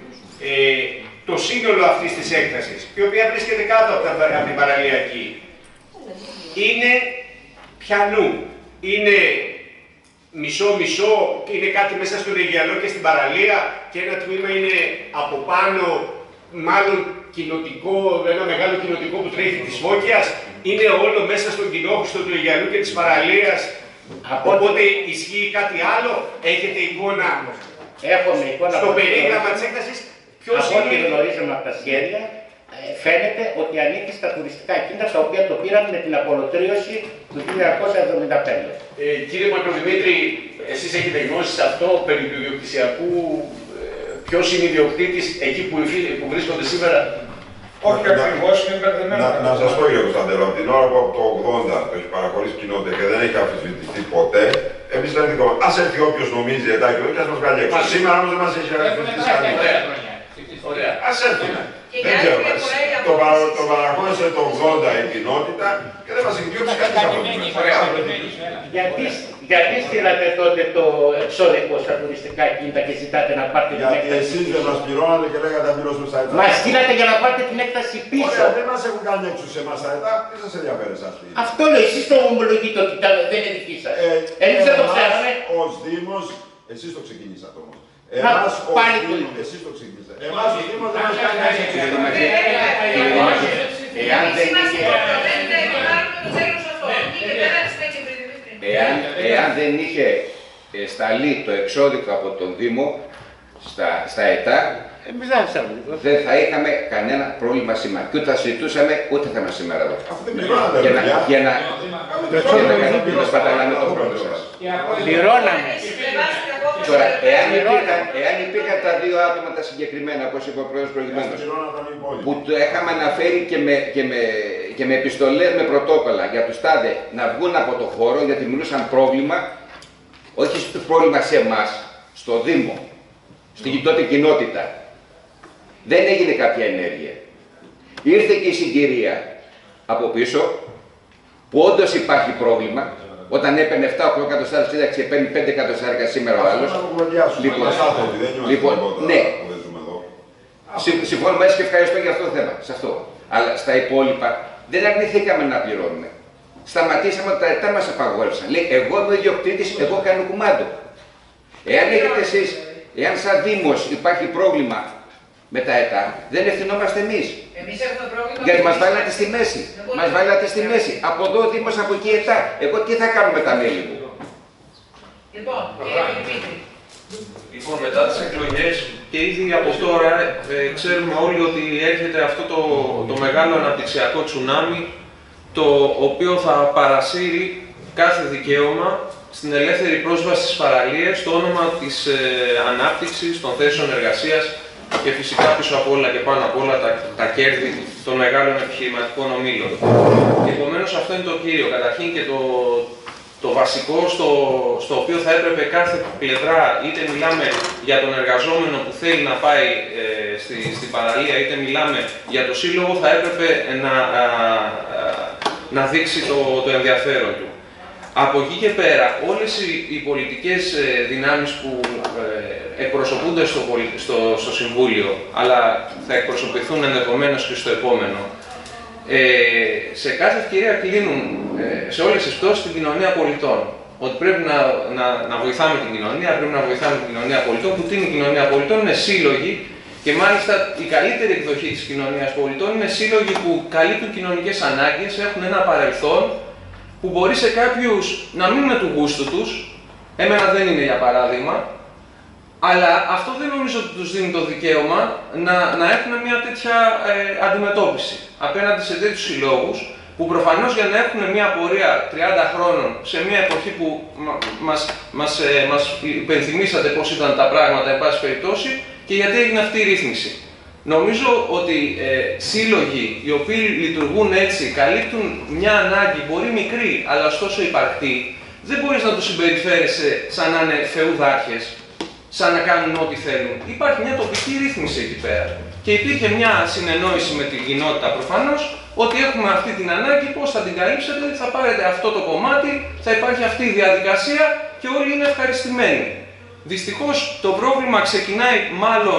το σύνολο αυτής της έκτασης, η οποία βρίσκεται κάτω από την παραλιακή, είναι πιανού, είναι μισό-μισό, είναι κάτι μέσα στον Αιγιαλό και στην παραλία και ένα τμήμα είναι από πάνω, μάλλον κοινοτικό, ένα μεγάλο κοινοτικό που τρέχει της Φώκιας, είναι όλο μέσα στον κοινόχρηστο του Αιγιαλού και της παραλίας. Οπότε ισχύει κάτι άλλο, έχετε εικόνα?
Έχουμε εικόνα.
Στο περίγραμμα της έκτασης, ποιος
από ό,τι γνωρίζουμε από τα σχέδια, φαίνεται ότι ανήκει στα τουριστικά κίνητα τα οποία το πήραν με την απολωτρίωση του 1975.
Κύριε Μακροδημήτρη, εσείς έχετε γνώση σε αυτό περί του ιδιοκτησιακού, ποιος είναι ιδιοκτήτης εκεί που βρίσκονται σήμερα?
Όχι ακριβώς, είναι μπερδεμένο.
Να σας πω, κύριε Κωνσταντέλο, από την ώρα που από το 80 το έχει παραχωρήσει κοινότητα και δεν έχει αμφισβητηθεί ποτέ, εμείς δεν δικαιούμε. Ας έρθει όποιος νομίζει εντάκι εδώ και ας μας βγάλει έξω. Σήμερα όμως δεν μας έχει αμφισβητήσει κανείς. Ας έρθει. Δεν ξέρω. Το παραχώρησε το 80 η κοινότητα και δεν μας έχει διώξει κανείς από την.
Γιατί στείλατε τότε το εξώδικο στα τουριστικά κίνητα και ζητάτε να πάρετε την
Γιατί
έκταση?
εσείς δεν μας πληρώνατε και λέγατε να πληρώσουμε στα ΕΤΑ.
Μας στείλατε για να πάρετε την έκταση πίσω.
Ωραία, δεν μας έχουν κάνει έξω σε εμάς τα ΕΤΑ. Τι σας ενδιαφέρει εσάς?
Αυτό λέω, εσείς το ομολογείτε ότι δεν είναι δική σας. Εμείς δεν το ξέραμε.
Ως Δήμος, εσείς το ξεκινήσατε όμως.
Εμάς πάλι
εσείς το ξεκινήσατε. Εμάς ο Δήμος δεν μας κάνει έξω.
Εάν δεν είχε σταλεί το εξώδικο από τον Δήμο στα ΕΤΑ, δεν θα είχαμε κανένα πρόβλημα σήμερα. Και ούτε θα συζητούσαμε, ούτε θα είμαστε σήμερα εδώ. Για να σπαταλάμε το χρόνο σας.
Πληρώναμε.
Τώρα, εάν υπήρχαν τα δύο άτομα τα συγκεκριμένα, όπως είπε ο Πρόεδρος προηγουμένως, που το είχαμε αναφέρει και με επιστολές, με πρωτόκολλα για τους τάδε να βγουν από το χώρο, γιατί μιλούσαν πρόβλημα, όχι πρόβλημα σε εμάς, στο Δήμο, στην τότε κοινότητα. Δεν έγινε κάποια ενέργεια. Ήρθε και η συγκυρία από πίσω, που όντως υπάρχει πρόβλημα, όταν έπαιρνε 7-8 εκατοστάρικα σύνταξη και παίρνει 5 εκατοστάρικα σήμερα ο άλλος. Λοιπόν, ναι. Συμφωνώ μαζί και ευχαριστώ για αυτό το θέμα. Σε αυτό. Αλλά στα υπόλοιπα δεν αρνηθήκαμε να πληρώνουμε. Σταματήσαμε ότι τα ΕΤΑ μας απαγόρευσαν. Λέει, εγώ είμαι ο ιδιοκτήτης, εγώ κάνω κουμάντο. Εάν έχετε εσείς, εάν σαν Δήμος υπάρχει πρόβλημα με τα ΕΤΑ, δεν ευθυνόμαστε εμείς.
Εμείς έχουμε πρόβλημα.
Γιατί μας βάλατε στη μέση. Μας βάλατε στη μέση. Από εδώ ο Δήμος, από εκεί ΕΤΑ. Εγώ τι θα κάνω με τα μέλη μου.
Λοιπόν, κύριε Δημήτρη.
Λοιπόν, μετά τις εκλογές και ήδη από τώρα ξέρουμε όλοι ότι έρχεται αυτό το μεγάλο αναπτυξιακό τσουνάμι, το οποίο θα παρασύρει κάθε δικαίωμα στην ελεύθερη πρόσβαση στις παραλίες, στο όνομα της ανάπτυξης, των θέσεων εργασίας και φυσικά πίσω από όλα και πάνω από όλα τα κέρδη των μεγάλων επιχειρηματικών ομίλων. Επομένως αυτό είναι το κύριο. Καταρχήν και το βασικό στο οποίο θα έπρεπε κάθε πλευρά, είτε μιλάμε για τον εργαζόμενο που θέλει να πάει στην παραλία, είτε μιλάμε για το σύλλογο, θα έπρεπε να δείξει το ενδιαφέρον του. Από εκεί και πέρα, όλες οι πολιτικές δυνάμεις που εκπροσωπούνται στο Συμβούλιο, αλλά θα εκπροσωπηθούν ενδεχομένως και στο επόμενο, σε κάθε ευκαιρία κλείνουν σε όλες τις πτώσεις την κοινωνία πολιτών. Ότι πρέπει να βοηθάμε την κοινωνία, πρέπει να βοηθάμε την κοινωνία πολιτών, που τι είναι η κοινωνία πολιτών, είναι σύλλογοι και μάλιστα η καλύτερη εκδοχή της κοινωνίας πολιτών είναι σύλλογοι που καλύπτουν κοινωνικές ανάγκες, έχουν ένα παρελθόν που μπορεί σε κάποιους να μην είναι του γούστου τους, εμένα δεν είναι για παράδειγμα, αλλά αυτό δεν νομίζω ότι τους δίνει το δικαίωμα να έχουν μια τέτοια αντιμετώπιση απέναντι σε τέτοιους συλλόγους που προφανώς για να έχουν μια πορεία 30 χρόνων σε μια εποχή που μας υπενθυμίσατε πώς ήταν τα πράγματα, εν πάση περιπτώσει, και γιατί έγινε αυτή η ρύθμιση. Νομίζω ότι σύλλογοι οι οποίοι λειτουργούν έτσι, καλύπτουν μια ανάγκη, μπορεί μικρή, αλλά ωστόσο υπαρκτή, δεν μπορείς να τους συμπεριφέρεσαι σαν να είναι φεουδάρχες, σαν να κάνουν ό,τι θέλουν. Υπάρχει μια τοπική ρύθμιση εκεί πέρα. Και υπήρχε μια συνεννόηση με την κοινότητα προφανώς, ότι έχουμε αυτή την ανάγκη, πώς θα την καλύψετε, θα πάρετε αυτό το κομμάτι, θα υπάρχει αυτή η διαδικασία και όλοι είναι ευχαριστημένοι. Δυστυχώς το πρόβλημα ξεκινάει μάλλον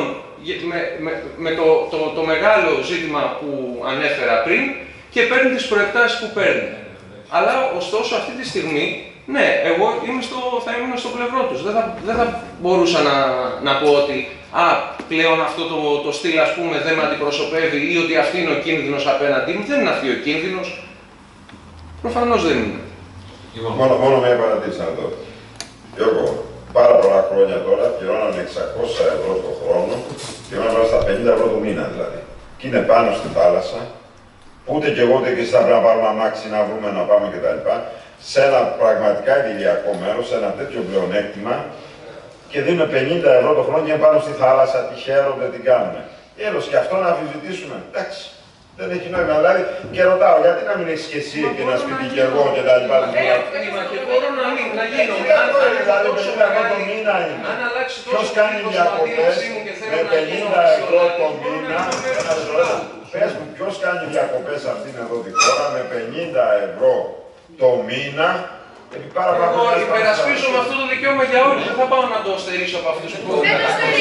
με το μεγάλο ζήτημα που ανέφερα πριν και παίρνει τις προεκτάσεις που παίρνει. Αλλά ωστόσο αυτή τη στιγμή, ναι, εγώ θα ήμουν στο πλευρό τους. Δεν θα μπορούσα να πω ότι πλέον αυτό το στυλ, ας πούμε, δεν με αντιπροσωπεύει ή ότι αυτή είναι ο κίνδυνος απέναντί μου. Δεν είναι αυτή ο κίνδυνος. Προφανώς δεν είναι.
Μόνο μια παρατήρηση εδώ. Εγώ, πάρα πολλά χρόνια τώρα πληρώναμε 600 ευρώ το χρόνο, πληρώναμε στα 50 ευρώ το μήνα δηλαδή. Και είναι πάνω στη θάλασσα, ούτε και εγώ ούτε και εσείς θα πρέπει να πάρουμε αμάξι να βρούμε να πάμε κτλ. Σε ένα πραγματικά idylιακό μέρος, σε ένα τέτοιο πλεονέκτημα και δίνουμε 50 ευρώ το χρόνο και είναι πάνω στη θάλασσα, τι χαίρονται, τι κάνουμε. Έλος και αυτό να αμφισβητήσουμε. Εντάξει, δεν έχει νόημα. Δηλαδή και ρωτάω, γιατί να μην έχεις και εσύ και ένα σπίτι και εγώ και τα λοιπά.
Και μπορώ να γίνω.
Δηλαδή 50 ευρώ το μήνα είναι. Ποιος κάνει διακοπές με 50 ευρώ το μήνα? Πες μου, ποιος κάνει διακοπές αυτήν εδώ τη χώρα με 50 ευρώ το μήνα?
Εγώ υπερασπίζομαι αυτό το δικαίωμα για όλους. Δεν θα πάω να το στερήσω από αυτούς που
δεν το στερεί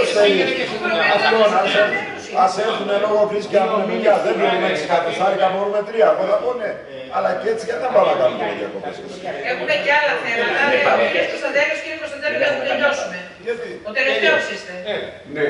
κανείς.
Ας έρθουν λόγω κρίσης και ανομιλία. Δεν μπορούμε 6 κατοστάρικα, μπορούμε 3. Εγώ θα πω ναι. Αλλά και έτσι γιατί να πάμε να κάνουμε διακοπές?
Έχουμε και άλλα θέματα. Κύριε Κωνσταντέλος, κύριε Κωνσταντέλο, για να τελειώσουμε. Ο τελευταίος είστε.
Ναι.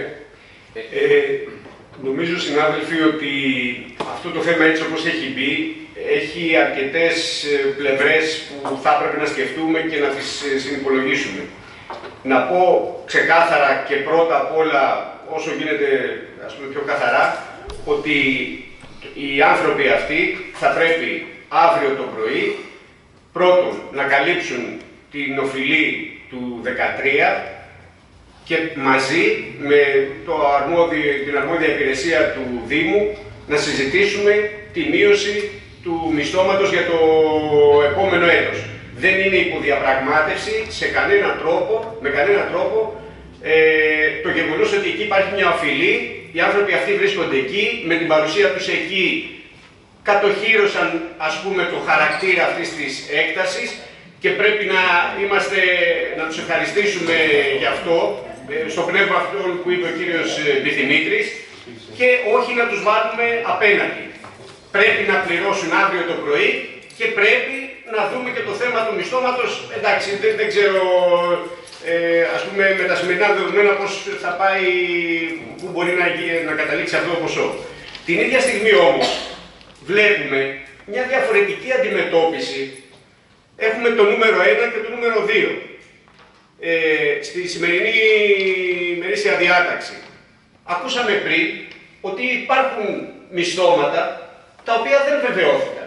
Νομίζω, συνάδελφοι, ότι αυτό το θέμα έτσι όπως έχει μπει, έχει αρκετές πλευρές που θα έπρεπε να σκεφτούμε και να τις συνυπολογίσουμε. Να πω ξεκάθαρα και πρώτα απ' όλα, όσο γίνεται ας πούμε πιο καθαρά, ότι οι άνθρωποι αυτοί θα πρέπει αύριο το πρωί πρώτον να καλύψουν την οφειλή του 13 και μαζί με την αρμόδια υπηρεσία του Δήμου να συζητήσουμε τη μείωση του μισθώματος για το επόμενο έτος. Δεν είναι υποδιαπραγμάτευση με κανένα τρόπο το γεγονός ότι εκεί υπάρχει μια οφειλή, οι άνθρωποι αυτοί βρίσκονται εκεί, με την παρουσία τους εκεί κατοχύρωσαν ας πούμε το χαρακτήρα αυτής της έκτασης και πρέπει να τους ευχαριστήσουμε γι' αυτό, στο πνεύμα αυτό που είπε ο κύριος Μπιθιμήτρης. και όχι να τους βάλουμε απέναντι. Πρέπει να πληρώσουν αύριο το πρωί και πρέπει να δούμε και το θέμα του μισθώματος. Εντάξει, δεν ξέρω, ας πούμε, με τα σημερινά δεδομένα πώς θα πάει, πού μπορεί να καταλήξει αυτό το ποσό. Την ίδια στιγμή όμως βλέπουμε μια διαφορετική αντιμετώπιση. Έχουμε το νούμερο 1 και το νούμερο 2 στη σημερινή ημερήσια διάταξη. Ακούσαμε πριν ότι υπάρχουν μισθώματα τα οποία δεν βεβαιώθηκαν.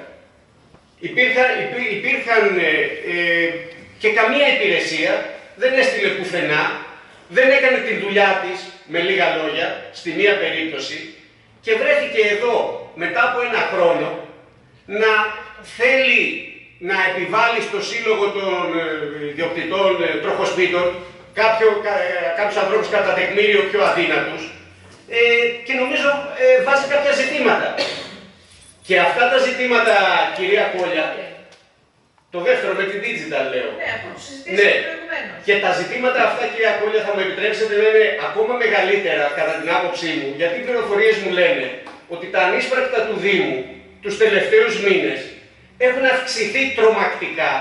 Υπήρχαν και καμία υπηρεσία δεν έστειλε πουθενά, δεν έκανε τη δουλειά της, με λίγα λόγια, στη μία περίπτωση, και βρέθηκε εδώ μετά από ένα χρόνο να θέλει να επιβάλλει στο σύλλογο των ιδιοκτητών τροχοσπίτων κάποιους ανθρώπους κατά τεκμήριο πιο αδύνατους και νομίζω βάζει κάποια ζητήματα. Και αυτά τα ζητήματα, κυρία Κόλια, το δεύτερο με την digital λέω.
Ναι, αυτό που συζητήσαμε προηγουμένως.
Και τα ζητήματα αυτά, κυρία Κόλια, θα μου επιτρέψετε να είναι ακόμα μεγαλύτερα κατά την άποψή μου, γιατί οι πληροφορίες μου λένε ότι τα ανίσπρακτα του Δήμου τους τελευταίους μήνες έχουν αυξηθεί τρομακτικά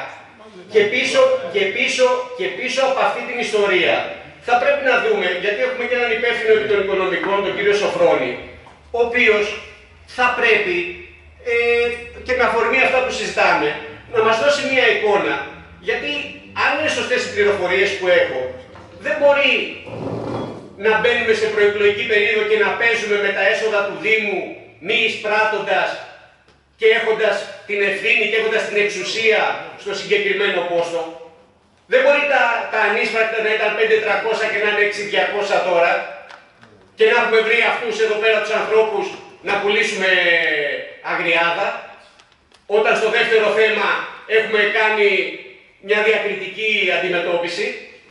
και πίσω από αυτή την ιστορία θα πρέπει να δούμε, γιατί έχουμε και έναν υπεύθυνο επί των οικονομικών, τον κύριο Σοφρόνη, ο οποίος θα πρέπει και με αφορμή αυτά που συζητάμε να μας δώσει μια εικόνα, γιατί αν είναι σωστές οι πληροφορίες που έχω, δεν μπορεί να μπαίνουμε σε προεκλογική περίοδο και να παίζουμε με τα έσοδα του Δήμου μη εισπράττοντας και έχοντας την ευθύνη και έχοντας την εξουσία στο συγκεκριμένο πόστο. Δεν μπορεί τα ανίσπρακτα να ήταν 5.300 και να είναι 6.200 τώρα και να έχουμε βρει αυτούς εδώ πέρα τους ανθρώπους να πουλήσουμε αγριάδα, όταν στο δεύτερο θέμα έχουμε κάνει μια διακριτική αντιμετώπιση.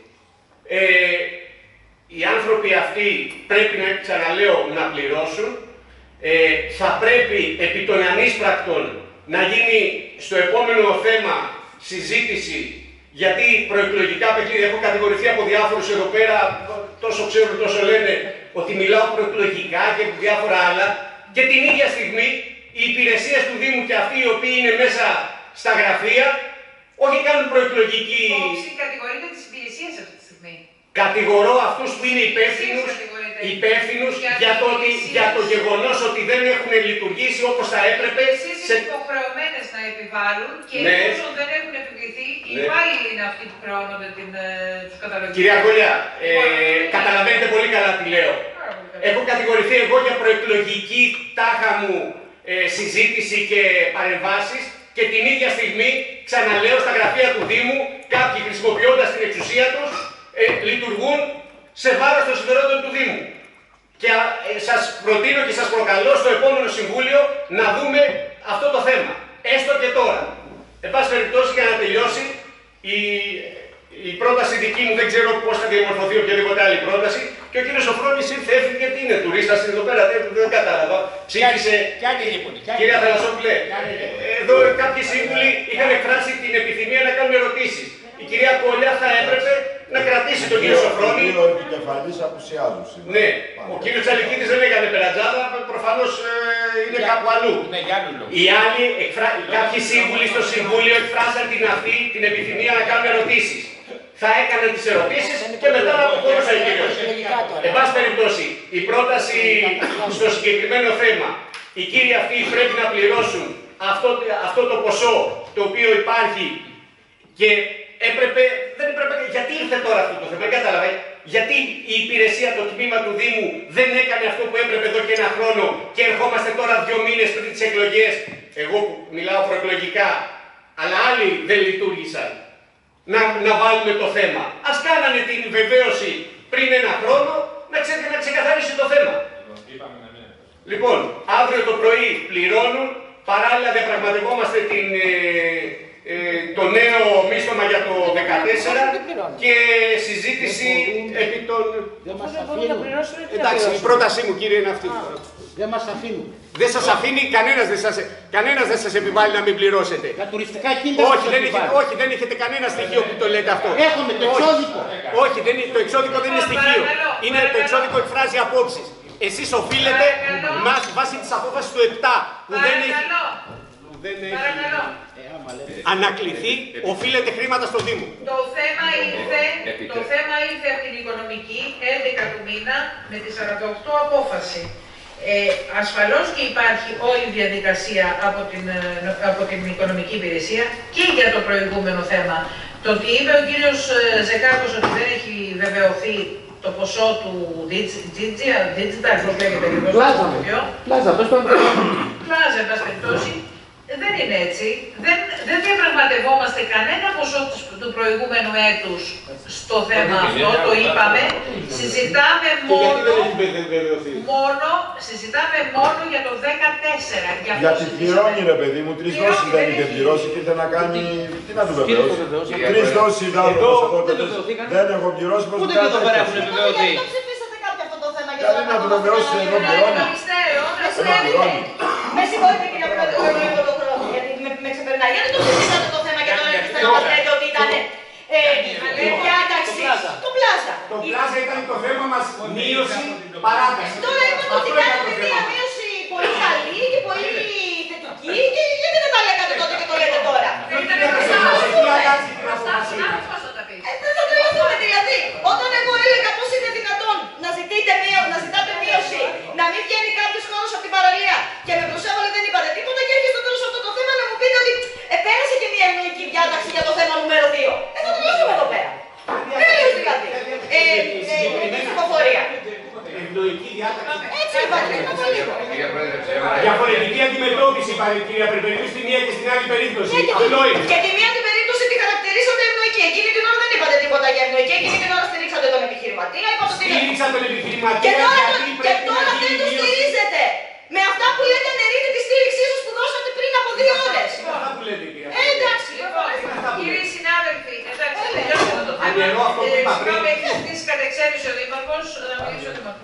Οι άνθρωποι αυτοί πρέπει, να ξαναλέω, να πληρώσουν. Θα πρέπει επί των ανίσπρακτων να γίνει στο επόμενο θέμα συζήτηση, γιατί προεκλογικά παιχνίδια, έχω κατηγορηθεί από διάφορους εδώ πέρα, τόσο ξέρουν τόσο λένε, ότι μιλάω προεκλογικά και διάφορα άλλα, και την ίδια στιγμή οι υπηρεσίες του Δήμου και αυτοί οι οποίοι είναι μέσα στα γραφεία, όχι κάνουν προεκλογική...
Όψη κατηγορείται τις υπηρεσίες αυτή τη στιγμή.
Κατηγορώ αυτούς που είναι υπεύθυνους για το γεγονός ότι δεν έχουν λειτουργήσει όπως θα έπρεπε.
Εσείς είστε υποχρεωμένες να επιβάλλουν και εφόσον δεν έχουν επιβληθεί, οι υπάλληλοι είναι αυτοί που χρεώνονται τους καταλογισμούς.
Κυρία Κόλια, καταλαβαίνετε πολύ καλά τι λέω. Έχω κατηγορηθεί εγώ για προεκλογική τάχα μου συζήτηση και παρεμβάσεις και την ίδια στιγμή, ξαναλέω, στα γραφεία του Δήμου, κάποιοι χρησιμοποιώντας την εξουσία τους, λειτουργούν σε βάρος των συμφερόντων του Δήμου. Και σας προτείνω και σας προκαλώ στο επόμενο Συμβούλιο να δούμε αυτό το θέμα. Έστω και τώρα. Εν πάση περιπτώσει, για να τελειώσει, η πρόταση δική μου δεν ξέρω πώς θα διαμορφωθεί οποιαδήποτε άλλη πρόταση. Και ο κύριος Σοφρόνης ήρθε, έφυγε, τι είναι, τουρίστας εδώ πέρα, δεν κατάλαβα. Ψήφισε. Κυρία Θαλασσόπουλε, εδώ κάποιοι σύμβουλοι είχαν εκφράσει την επιθυμία να κάνουν ερωτήσεις. Η κυρία Κόλια θα έπρεπε να κρατήσει τον κύριο Σοφρόνη.
Δύο επικεφαλής απουσιάζουν σήμερα.
Ναι, ο κύριος Τσαλικίδης δεν έκανε περατζάδα, προφανώς είναι κάπου αλλού. Οι άλλοι, κάποιοι σύμβουλοι στο Συμβούλιο εκφράσαν την επιθυμία να κάνουν ερωτήσεις. Θα έκαναν τις ερωτήσεις και μετά να αποχωρούσαν οι κύριοι. Εν πάση περιπτώσει, η πρόταση στο συγκεκριμένο θέμα, οι κύριοι αυτοί πρέπει να πληρώσουν αυτό το ποσό το οποίο υπάρχει και δεν έπρεπε, γιατί ήρθε τώρα αυτό το θέμα, δεν κατάλαβα. Γιατί η υπηρεσία, το τμήμα του Δήμου δεν έκανε αυτό που έπρεπε εδώ και ένα χρόνο και ερχόμαστε τώρα 2 μήνες πριν τις εκλογές, εγώ που μιλάω προεκλογικά, αλλά άλλοι δεν λειτουργήσαν, να βάλουμε το θέμα. Ας κάνανε την βεβαίωση πριν ένα χρόνο να ξεκαθαρίσει το θέμα. Λοιπόν, αύριο το πρωί πληρώνουν, παράλληλα διαπραγματευόμαστε το νέο μίσθωμα για το 2014 και συζήτηση επί των... Εντάξει, η πρότασή μου, κύριε, είναι αυτή.
Δεν μας αφήνουν.
Δεν σας αφήνει, κανένας δεν σας επιβάλλει να μην πληρώσετε.
Τα τουριστικά κίνητρα
όχι, δεν έχετε κανένα στοιχείο που το λέτε αυτό.
Έχουμε το εξώδικο.
Όχι, το εξώδικο δεν είναι στοιχείο. Το εξώδικο εκφράζει απόψεις. εσείς οφείλετε βάσει της απόφασης του 7 που δεν έχει ανακληθεί, οφείλετε χρήματα στο Δήμο.
Το θέμα ήρθε από την οικονομική 11 του μήνα με τη 48 απόφαση. Ασφαλώς και υπάρχει όλη η διαδικασία από την οικονομική υπηρεσία και για το προηγούμενο θέμα. Το ότι είπε ο κύριος Ζεκάκος ότι δεν έχει βεβαιωθεί το ποσό του digital, πώς λέγεται ακριβώς, πλάζα, εν πάση περιπτώσει, δεν είναι έτσι. Δεν διαπραγματευόμαστε κανένα ποσό του προηγούμενου έτους στο θέμα αυτό, το είπαμε. Συζητάμε μόνο για το 14.
Γιατί πληρώνει ρε παιδί μου, 3 δόσεις δεν είχε πληρώσει και ήρθε να κάνει, τι να του βεβαιώσει. 3 δόσεις δεν έχω πληρώσει, πως του κάνει
Γιατί το ψηφίσατε κάποιο αυτό το θέμα για
να του βεβαιώσει εδώ πληρώνει.
Με συγχωρείτε κύριε Πρόεδρε, γιατί με ξεπερνάει. Γιατί το ψηφίσατε το θέμα και τώρα έρχεστε να μας λέτε ότι ήταν διάταξη. Το πλάζα.
Το πλάζα ήταν το θέμα μας, μείωση, παράταση.
Τώρα είπατε ότι κάνετε μία μείωση πολύ καλή και πολύ θετική και γιατί δεν τα λέγατε τότε και το λέτε τώρα. Δεν θα τρελαθούμε δηλαδή. Όταν εγώ έλεγα πώς είναι δυνατόν να ζητάτε μείωση, να μην βγαίνει κάποιος χρόνος από την παραλία και με προσέβαλε δεν είπατε τίποτα και έρχεστε στο τέλος αυτό το θέμα να μου πείτε ότι πέρασε και μια ευνοϊκή διάταξη για το θέμα νούμερο 2. Θα τρελαθούμε εδώ πέρα. Τέλειος δηλαδή. Η ψηφοφορία.
Ευνοϊκή διάταξη.
Έτσι υπάρχει, να λίγο.
Διαφορετική αντιμετώπιση, κυρία Περπερίδου, στη μία και στην άλλη περίπτωση.
Και τη μία την περίπτωση τη χαρακτηρίσατε ευνοϊκή. Εκείνη την ώρα δεν είπατε τίποτα για ευνοϊκή. Εκείνη την ώρα στηρίξατε τον επιχειρηματία.
Στήριξα τον επιχειρηματία.
Και τώρα δεν το στηρίζετε. Με αυτά που λέτε αναιρείτε τη στήριξή σας που δώσατε πριν από 2 ώρες. Εντάξει.
Κύριοι συνάδελφοι, εντάξει, τελειώσαμε το θέμα. Συγγνώμη, έχει ζητήσει κατεξαίρεση ο Δήμαρχος, να μιλήσει ο Δήμαρχος.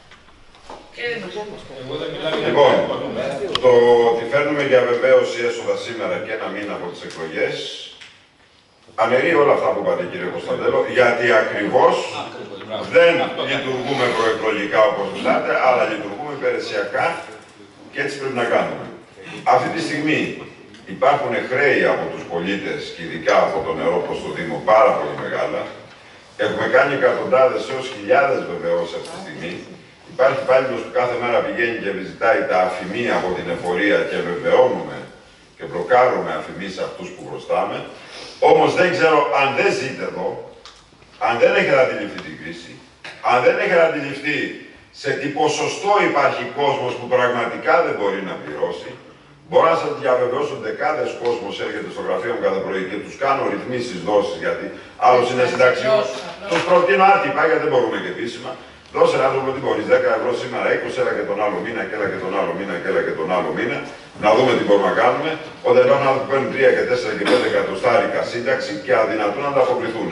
Λοιπόν, το ότι φέρνουμε για βεβαίωση έσοδα σήμερα και 1 μήνα από τις εκλογές αναιρεί όλα αυτά που είπατε κύριε Κωνσταντέλο, γιατί ακριβώς δεν λειτουργούμε προεκλογικά όπως μιλάτε, αλλά λειτουργούμε υπηρεσιακά και έτσι πρέπει να κάνουμε. Αυτή τη στιγμή υπάρχουν χρέη από τους πολίτες και ειδικά από το νερό προς το Δήμο πάρα πολύ μεγάλα. Έχουμε κάνει εκατοντάδες έως χιλιάδες βεβαιώσεις αυτή τη στιγμή. Υπάρχει υπάλληλος που κάθε μέρα πηγαίνει και ζητάει τα αφημία από την εφορία και βεβαιώνουμε και μπλοκάρουμε αφημίες σε αυτούς που χρωστάμε. Όμως δεν ξέρω αν δεν ζείτε εδώ, αν δεν έχετε αντιληφθεί την κρίση, αν δεν έχετε αντιληφθεί σε τι ποσοστό υπάρχει κόσμος που πραγματικά δεν μπορεί να πληρώσει. Μπορώ να σας διαβεβαιώσω ότι δεκάδες κόσμος έρχεται στο γραφείο μου κάθε πρωί και τους κάνω ρυθμίσεις, δόσεις, γιατί άλλος είναι συνταξιούχος. Τους προτείνω άτυπα, γιατί δεν μπορούμε και επίσημα. Δώσε ένα άνθρωπο τι μπορείς, 10 ευρώ σήμερα, 20, έλα και τον άλλο μήνα, και έλα και τον άλλο μήνα, και έλα και τον άλλο μήνα. Να δούμε τι μπορούμε να κάνουμε. Όταν υπάρχουν άνθρωποι που παίρνουν 3 και 4 και 5 εκατοστάρικα σύνταξη και αδυνατούν να ανταποκριθούν.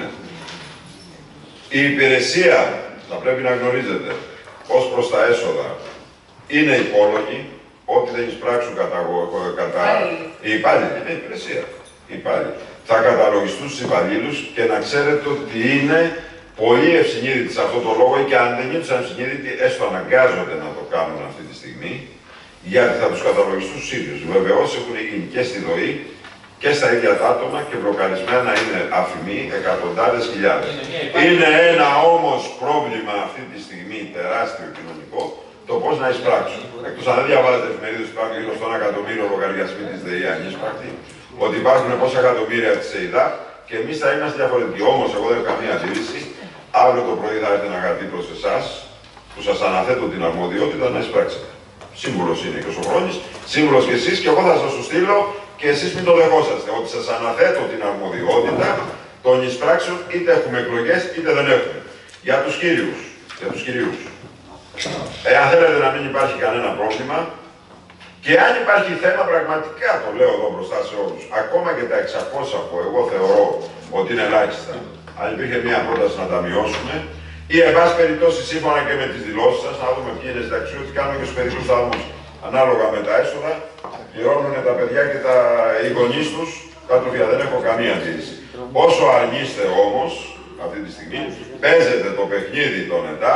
Η υπηρεσία, θα πρέπει να γνωρίζετε, ως προς τα έσοδα, είναι υπόλογη. Ό,τι δεν εισπράξουν οι υπάλληλοι, είναι υπηρεσία. Θα καταλογιστούν στους υπαλλήλους και να ξέρετε ότι είναι πολύ ευσυνείδητοι σε αυτό το λόγο και αν δεν είναι ευσυνείδητοι, έστω αναγκάζονται να το κάνουν αυτή τη στιγμή, γιατί θα τους καταλογιστούν στους ίδιους. Βεβαίως έχουν γίνει και στη ΔΟΗ και στα ίδια τα άτομα και μπλοκαρισμένα είναι αφημοί εκατοντάδες χιλιάδες. Είναι ένα όμως πρόβλημα αυτή τη στιγμή τεράστιο κοινωνικό, το πώς να εισπράξουν. Εκτός αν δεν διαβάζετε εφημερίδες που υπάρχουν γύρω στο 1 εκατομμύριο λογαριασμοί της ΔΕΗ ανίσπρακτοι, ότι υπάρχουν πόσα εκατομμύρια της ΕΙΔΑ και εμείς θα είμαστε διαφορετικοί. Όμως, εγώ δεν έχω καμία αντίρρηση. Αύριο το πρωί θα έρθει ένα χαρτί προς εσάς, που σας αναθέτω την αρμοδιότητα να εισπράξετε. Σύμβουλος είναι και ο Σοφρόνης, σύμβουλος και εσείς, και εγώ θα σας το στείλω και εσείς μην το δεχόσαστε. Ότι σας αναθέτω την αρμοδιότητα των εισπράξεων, είτε έχουμε εκλογές είτε δεν έχουμε. Για τους κυρίους. Εάν θέλετε να μην υπάρχει κανένα πρόβλημα, και αν υπάρχει θέμα, πραγματικά το λέω εδώ μπροστά σε όλους, ακόμα και τα 600 που εγώ θεωρώ ότι είναι ελάχιστα, αν υπήρχε μια πρόταση να τα μειώσουμε, ή εν πάση περιπτώσει σύμφωνα και με τις δηλώσεις σας, να δούμε ποιοι είναι συνταξιούχοι, κάνουμε και στους παιδικούς σταθμούς. Ανάλογα με τα έσοδα, πληρώνουν τα παιδιά και οι γονείς τους κατροφιά. Δεν έχω καμία αντίρρηση. Όσο αργήστε όμως, αυτή τη στιγμή, παίζετε το παιχνίδι των ΕΤΑ,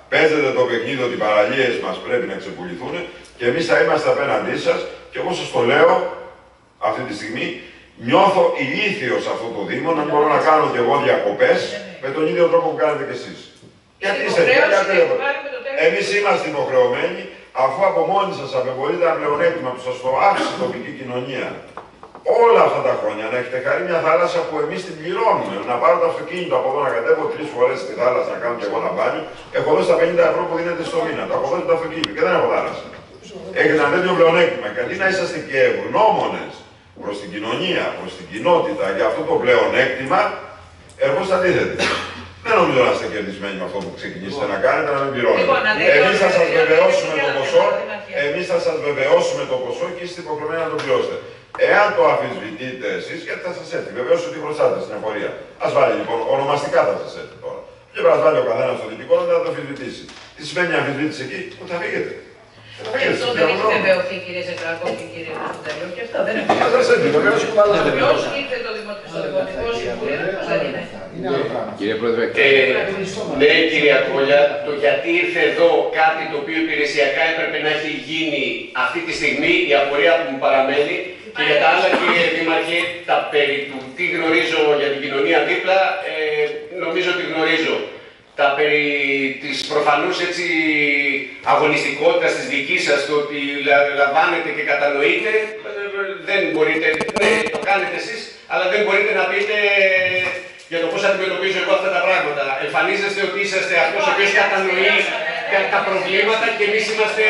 παίζετε το παιχνίδι ότι οι παραλίες μας πρέπει να ξεπουληθούν και εμείς θα είμαστε απέναντί σας και εγώ σας το λέω αυτή τη στιγμή, νιώθω ηλίθιο σε αυτό το Δήμο να μπορώ να κάνω και εγώ διακοπές με τον ίδιο τρόπο που κάνετε κι εσείς. Γιατί είστε εμείς είμαστε υποχρεωμένοι, αφού από μόνοι σας απεβολείτε ένα πλεονέκτημα που σας το άφησε η τοπική κοινωνία όλα αυτά τα χρόνια, να έχετε χαρεί μια θάλασσα που εμείς την πληρώνουμε. Να πάρω το αυτοκίνητο από εδώ να κατέβω 3 φορές στη θάλασσα να κάνω και εγώ ένα μπάνιο, έχω δώσει τα 50 ευρώ που δίνετε στο μήνα. Το έχω δώσει το αυτοκίνητο και δεν έχω θάλασσα. Έχετε ένα τέτοιο πλεονέκτημα. Και αντί να είσαστε και ευγνώμονες προς την κοινωνία, προς την κοινότητα για αυτό το πλεονέκτημα, ερχόστε αντίθετοι. Δεν νομίζω να είστε κερδισμένοι με αυτό που ξεκινήσετε να κάνετε, να μην πληρώνετε. Εμείς θα σας βεβαιώσουμε το ποσό, το ποσό και είστε υποχρεωμένοι να το πληρώσετε. Εάν το αμφισβητείτε εσείς, γιατί θα σας έρθει, βεβαίως ότι χρωστάτε στην εφορία. Ας βάλει λοιπόν, ονομαστικά θα σας έρθει τώρα. Και πρέπει να βάλει ο καθένας στο δυτικό να το αμφισβητήσει. Τι σημαίνει η αμφισβήτηση εκεί, ότι θα φύγετε.
Αυτό δεν έχει βεβαιωθεί, κύριε Ζευγάκο και κύριε Κωνσταντέλιο, και αυτό δεν έχει βεβαιωθεί. Ποιος ήρθε στο Δημοτικό Συμβούλιο, ποιος δεν είναι.
Κύριε Πρόεδρε.
Ναι, κυρία Κόλια, το γιατί ήρθε εδώ κάτι το οποίο υπηρεσιακά έπρεπε να έχει γίνει αυτή τη στιγμή, η απορία που μου παραμένει. Και για τα άλλα, κύριε Δήμαρχε, τα περί του τι γνωρίζω για την κοινωνία δίπλα, νομίζω ότι γνωρίζω. Τα περί της προφανούς έτσι αγωνιστικότητας της δικής σας, το ότι λαμβάνετε και κατανοείτε, δεν μπορείτε, ναι, το κάνετε εσείς, αλλά δεν μπορείτε να πείτε για το πώς αντιμετωπίζω εγώ αυτά τα πράγματα. Εμφανίζεστε ότι είσαστε αυτός ο οποίος κατανοεί τα προβλήματα και εμείς είμαστε...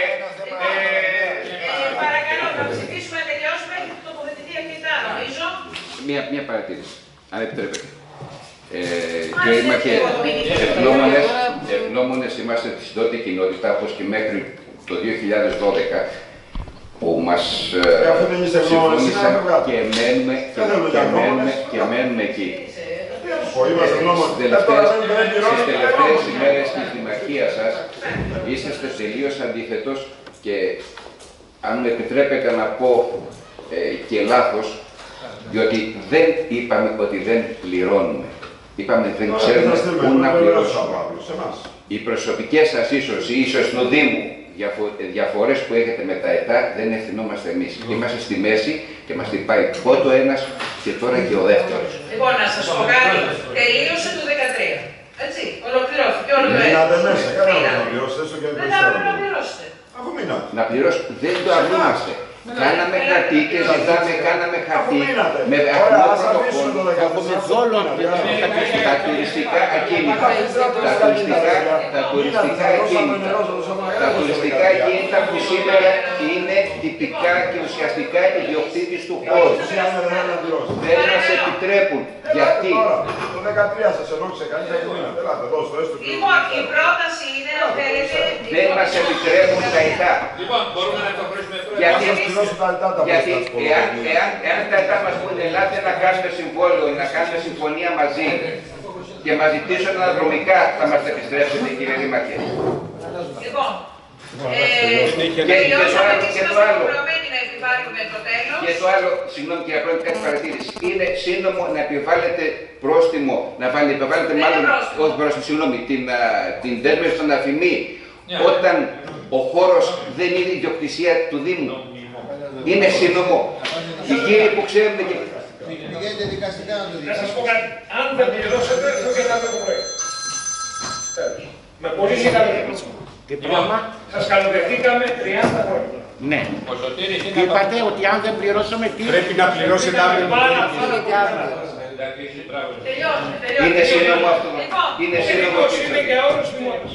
Παρακαλώ, θα ψηφίσουμε να τελειώσουμε, έχετε τοποθετηθεί αρκετά, νομίζω.
Μια παρατήρηση, αν επιτρέπετε. Κύριε Δήμαρχε, ευγνώμονες είμαστε της τότε κοινότητα, όπως και μέχρι το 2012, που μας συμφώνησαν και μένουμε εκεί. Στις τελευταίες ημέρες της Δημαρχίας σας είσαστε τελείως αντίθετος και αν με επιτρέπετε να πω και λάθος, διότι δεν είπαμε ότι δεν πληρώνουμε. Είπαμε δεν ξέρουμε πού να πληρώσουμε. Οι προσωπικές σας ίσως του Δήμου διαφορές που έχετε με τα ΕΤΑ δεν ευθυνόμαστε εμείς. Είμαστε στη μέση και μας χτυπάει πρώτο ένας και τώρα και ο δεύτερος.
Λοιπόν, να σας πω κάτι. Τελείωσε το 2013. Έτσι, ολοκληρώθηκε όλο το έτος. Δεν θα έπρεπε να πληρώσετε.
Να πληρώσετε. Δεν το αρνούμαστε. Κάναμε χαρτί και κάναμε χαρτί με αριθμό πρωτοκόλλου. Τα τουριστικά ακίνητα. Τα τουριστικά ακίνητα που σήμερα είναι τυπικά και ουσιαστικά ιδιοκτήτης του χώρου. Δεν μας επιτρέπουν. Γιατί?
Το 2013 σας ενόχλησε κανείς να εκμείνατε.
Λοιπόν, η πρόταση είναι να θέλετε...
Δεν μας επιτρέπουν τα ΙΤΑ.
Λοιπόν, μπορούμε να το χρήσουμε τώρα.
Γιατί εάν τα ΙΤΑ μας πούνε ελάτε να κάνουμε συμβόλαιο, να κάνουμε συμφωνία μαζί και μας ζητήσουν αναδρομικά, θα μας τα επιστρέψετε, κύριε Δήμαρχε.
Λοιπόν, τελειώσαμε και είμαστε υποχρεωμένοι να επιβάλλουμε το τέλος.
Και το άλλο, συγγνώμη κύριε Πρόεδρε, κάτι παρατήρηση. Είναι σύνομο να επιβάλλετε πρόστιμο, να επιβάλλετε μάλλον, όχι πρόστιμο, συγγνώμη, την δέσμευση των αφημί, όταν ο χώρος δεν είναι ιδιοκτησία του Δήμου. Είναι σύνομο. Οι κύριοι που ξέρουν και...
Πηγαίνετε δικαστικά να το δείτε. Να σας πω κάτι. Αν δεν πληρώσετε, το κρατάτε το πρωί. Τέλος. Με πολύ συγχαρητήρια. Σας καλοδεχτήκαμε 30 χρόνια.
Ναι. Είπατε ότι αν δεν πληρώσουμε τι...
Πρέπει να πληρώσετε αύριο.
Είναι σύνομο αυτό. Είναι σύνομο.
Είναι για όλους τους μόνους.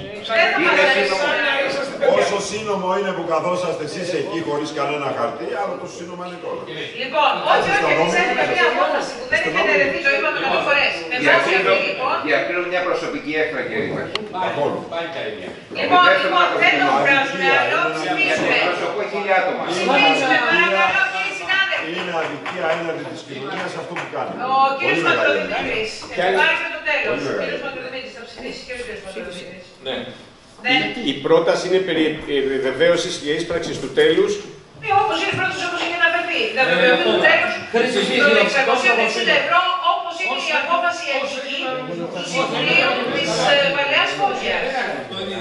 Όσο σύνομο είναι που καθόσαστε εσείς εκεί χωρίς κανένα χαρτί, άλλο το σύνομο είναι τώρα.
Λοιπόν, όχι, εσείς έχετε μια απόφαση που δεν έχετε ερευνηθεί, το είπαμε 100 φορές.
Διακρίνω μια προσωπική έκφραση, κύριε Δήμαρχε.
Λοιπόν, δεν το βγάζουμε άλλο, ψηφίσουμε.
Προσωπώ 1000 άτομα.
Ψηφίσουμε, παρακαλώ, κύριοι συνάδελφοι.
Είναι αδικία έναντι της κοινωνίας αυτό που κάνει.
Ο κύριος Μακροδημήτρης, υπάρχει το τέλος. Ο κύριος Μακροδημήτρης θα ψηφίσει και ο κύριος Μακροδημήτρης.
Ναι. Η πρόταση είναι περί βεβαίωσης και ίσπραξης του τέλους.
Ναι, όπως είναι η πρόταση, όπως έχει αναφερθεί. Να βεβαιωθεί το τέλος των 660 ευρώ, όπως είναι η απόφαση αρχική του Συμβουλίου της Παλαιάς Φώκιας.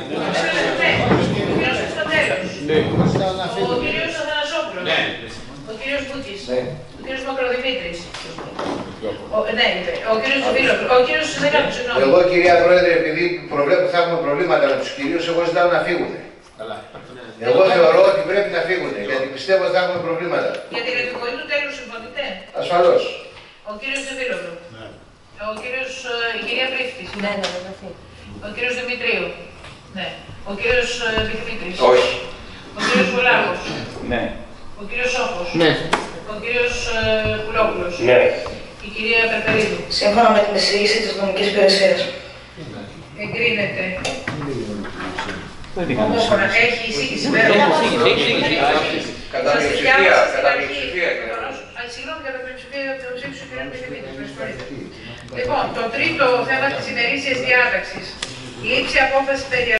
Ναι, είπε. Ο κύριος Ζουβίλογλου. Ο κύριος δεν άκουσε, συγγνώμη.
Εγώ, κυρία Πρόεδρε, επειδή προβλέπω ότι θα έχουμε προβλήματα με τους κυρίους, εγώ ζητάω να φύγουν. Εγώ θεωρώ ότι πρέπει να φύγουν, γιατί πιστεύω ότι θα έχουμε προβλήματα.
Για την επιβολή του τέλους συμφωνείτε?
Ασφαλώς.
Ο κύριος Ζουβίλογλου. Η κυρία Πρίφτης.
Ναι.
Ο κύριος Δημητρίου. Ναι. Ο κύριος Δημήτρης.
Όχι.
Ο κύριος Βουλάκος.
Ναι.
Ο κύριος Σόφος.
Ναι.
Ο κύριος Πουλόπουλος.
Ναι.
Η κυρία Περπερίδου.
Σύμφωνα με την εισήγηση της νομικής υπηρεσίας.
Εγκρίνεται.
Έχει
εισήγηση.
Κατά πλειοψηφία.
Συγγνώμη, κατά πλειοψηφία το ψήφισε ο κ. Δημήτρης. Με συγχωρείτε. Λοιπόν, το τρίτο θέμα της ημερήσιας διάταξης. Λήψη απόφαση περί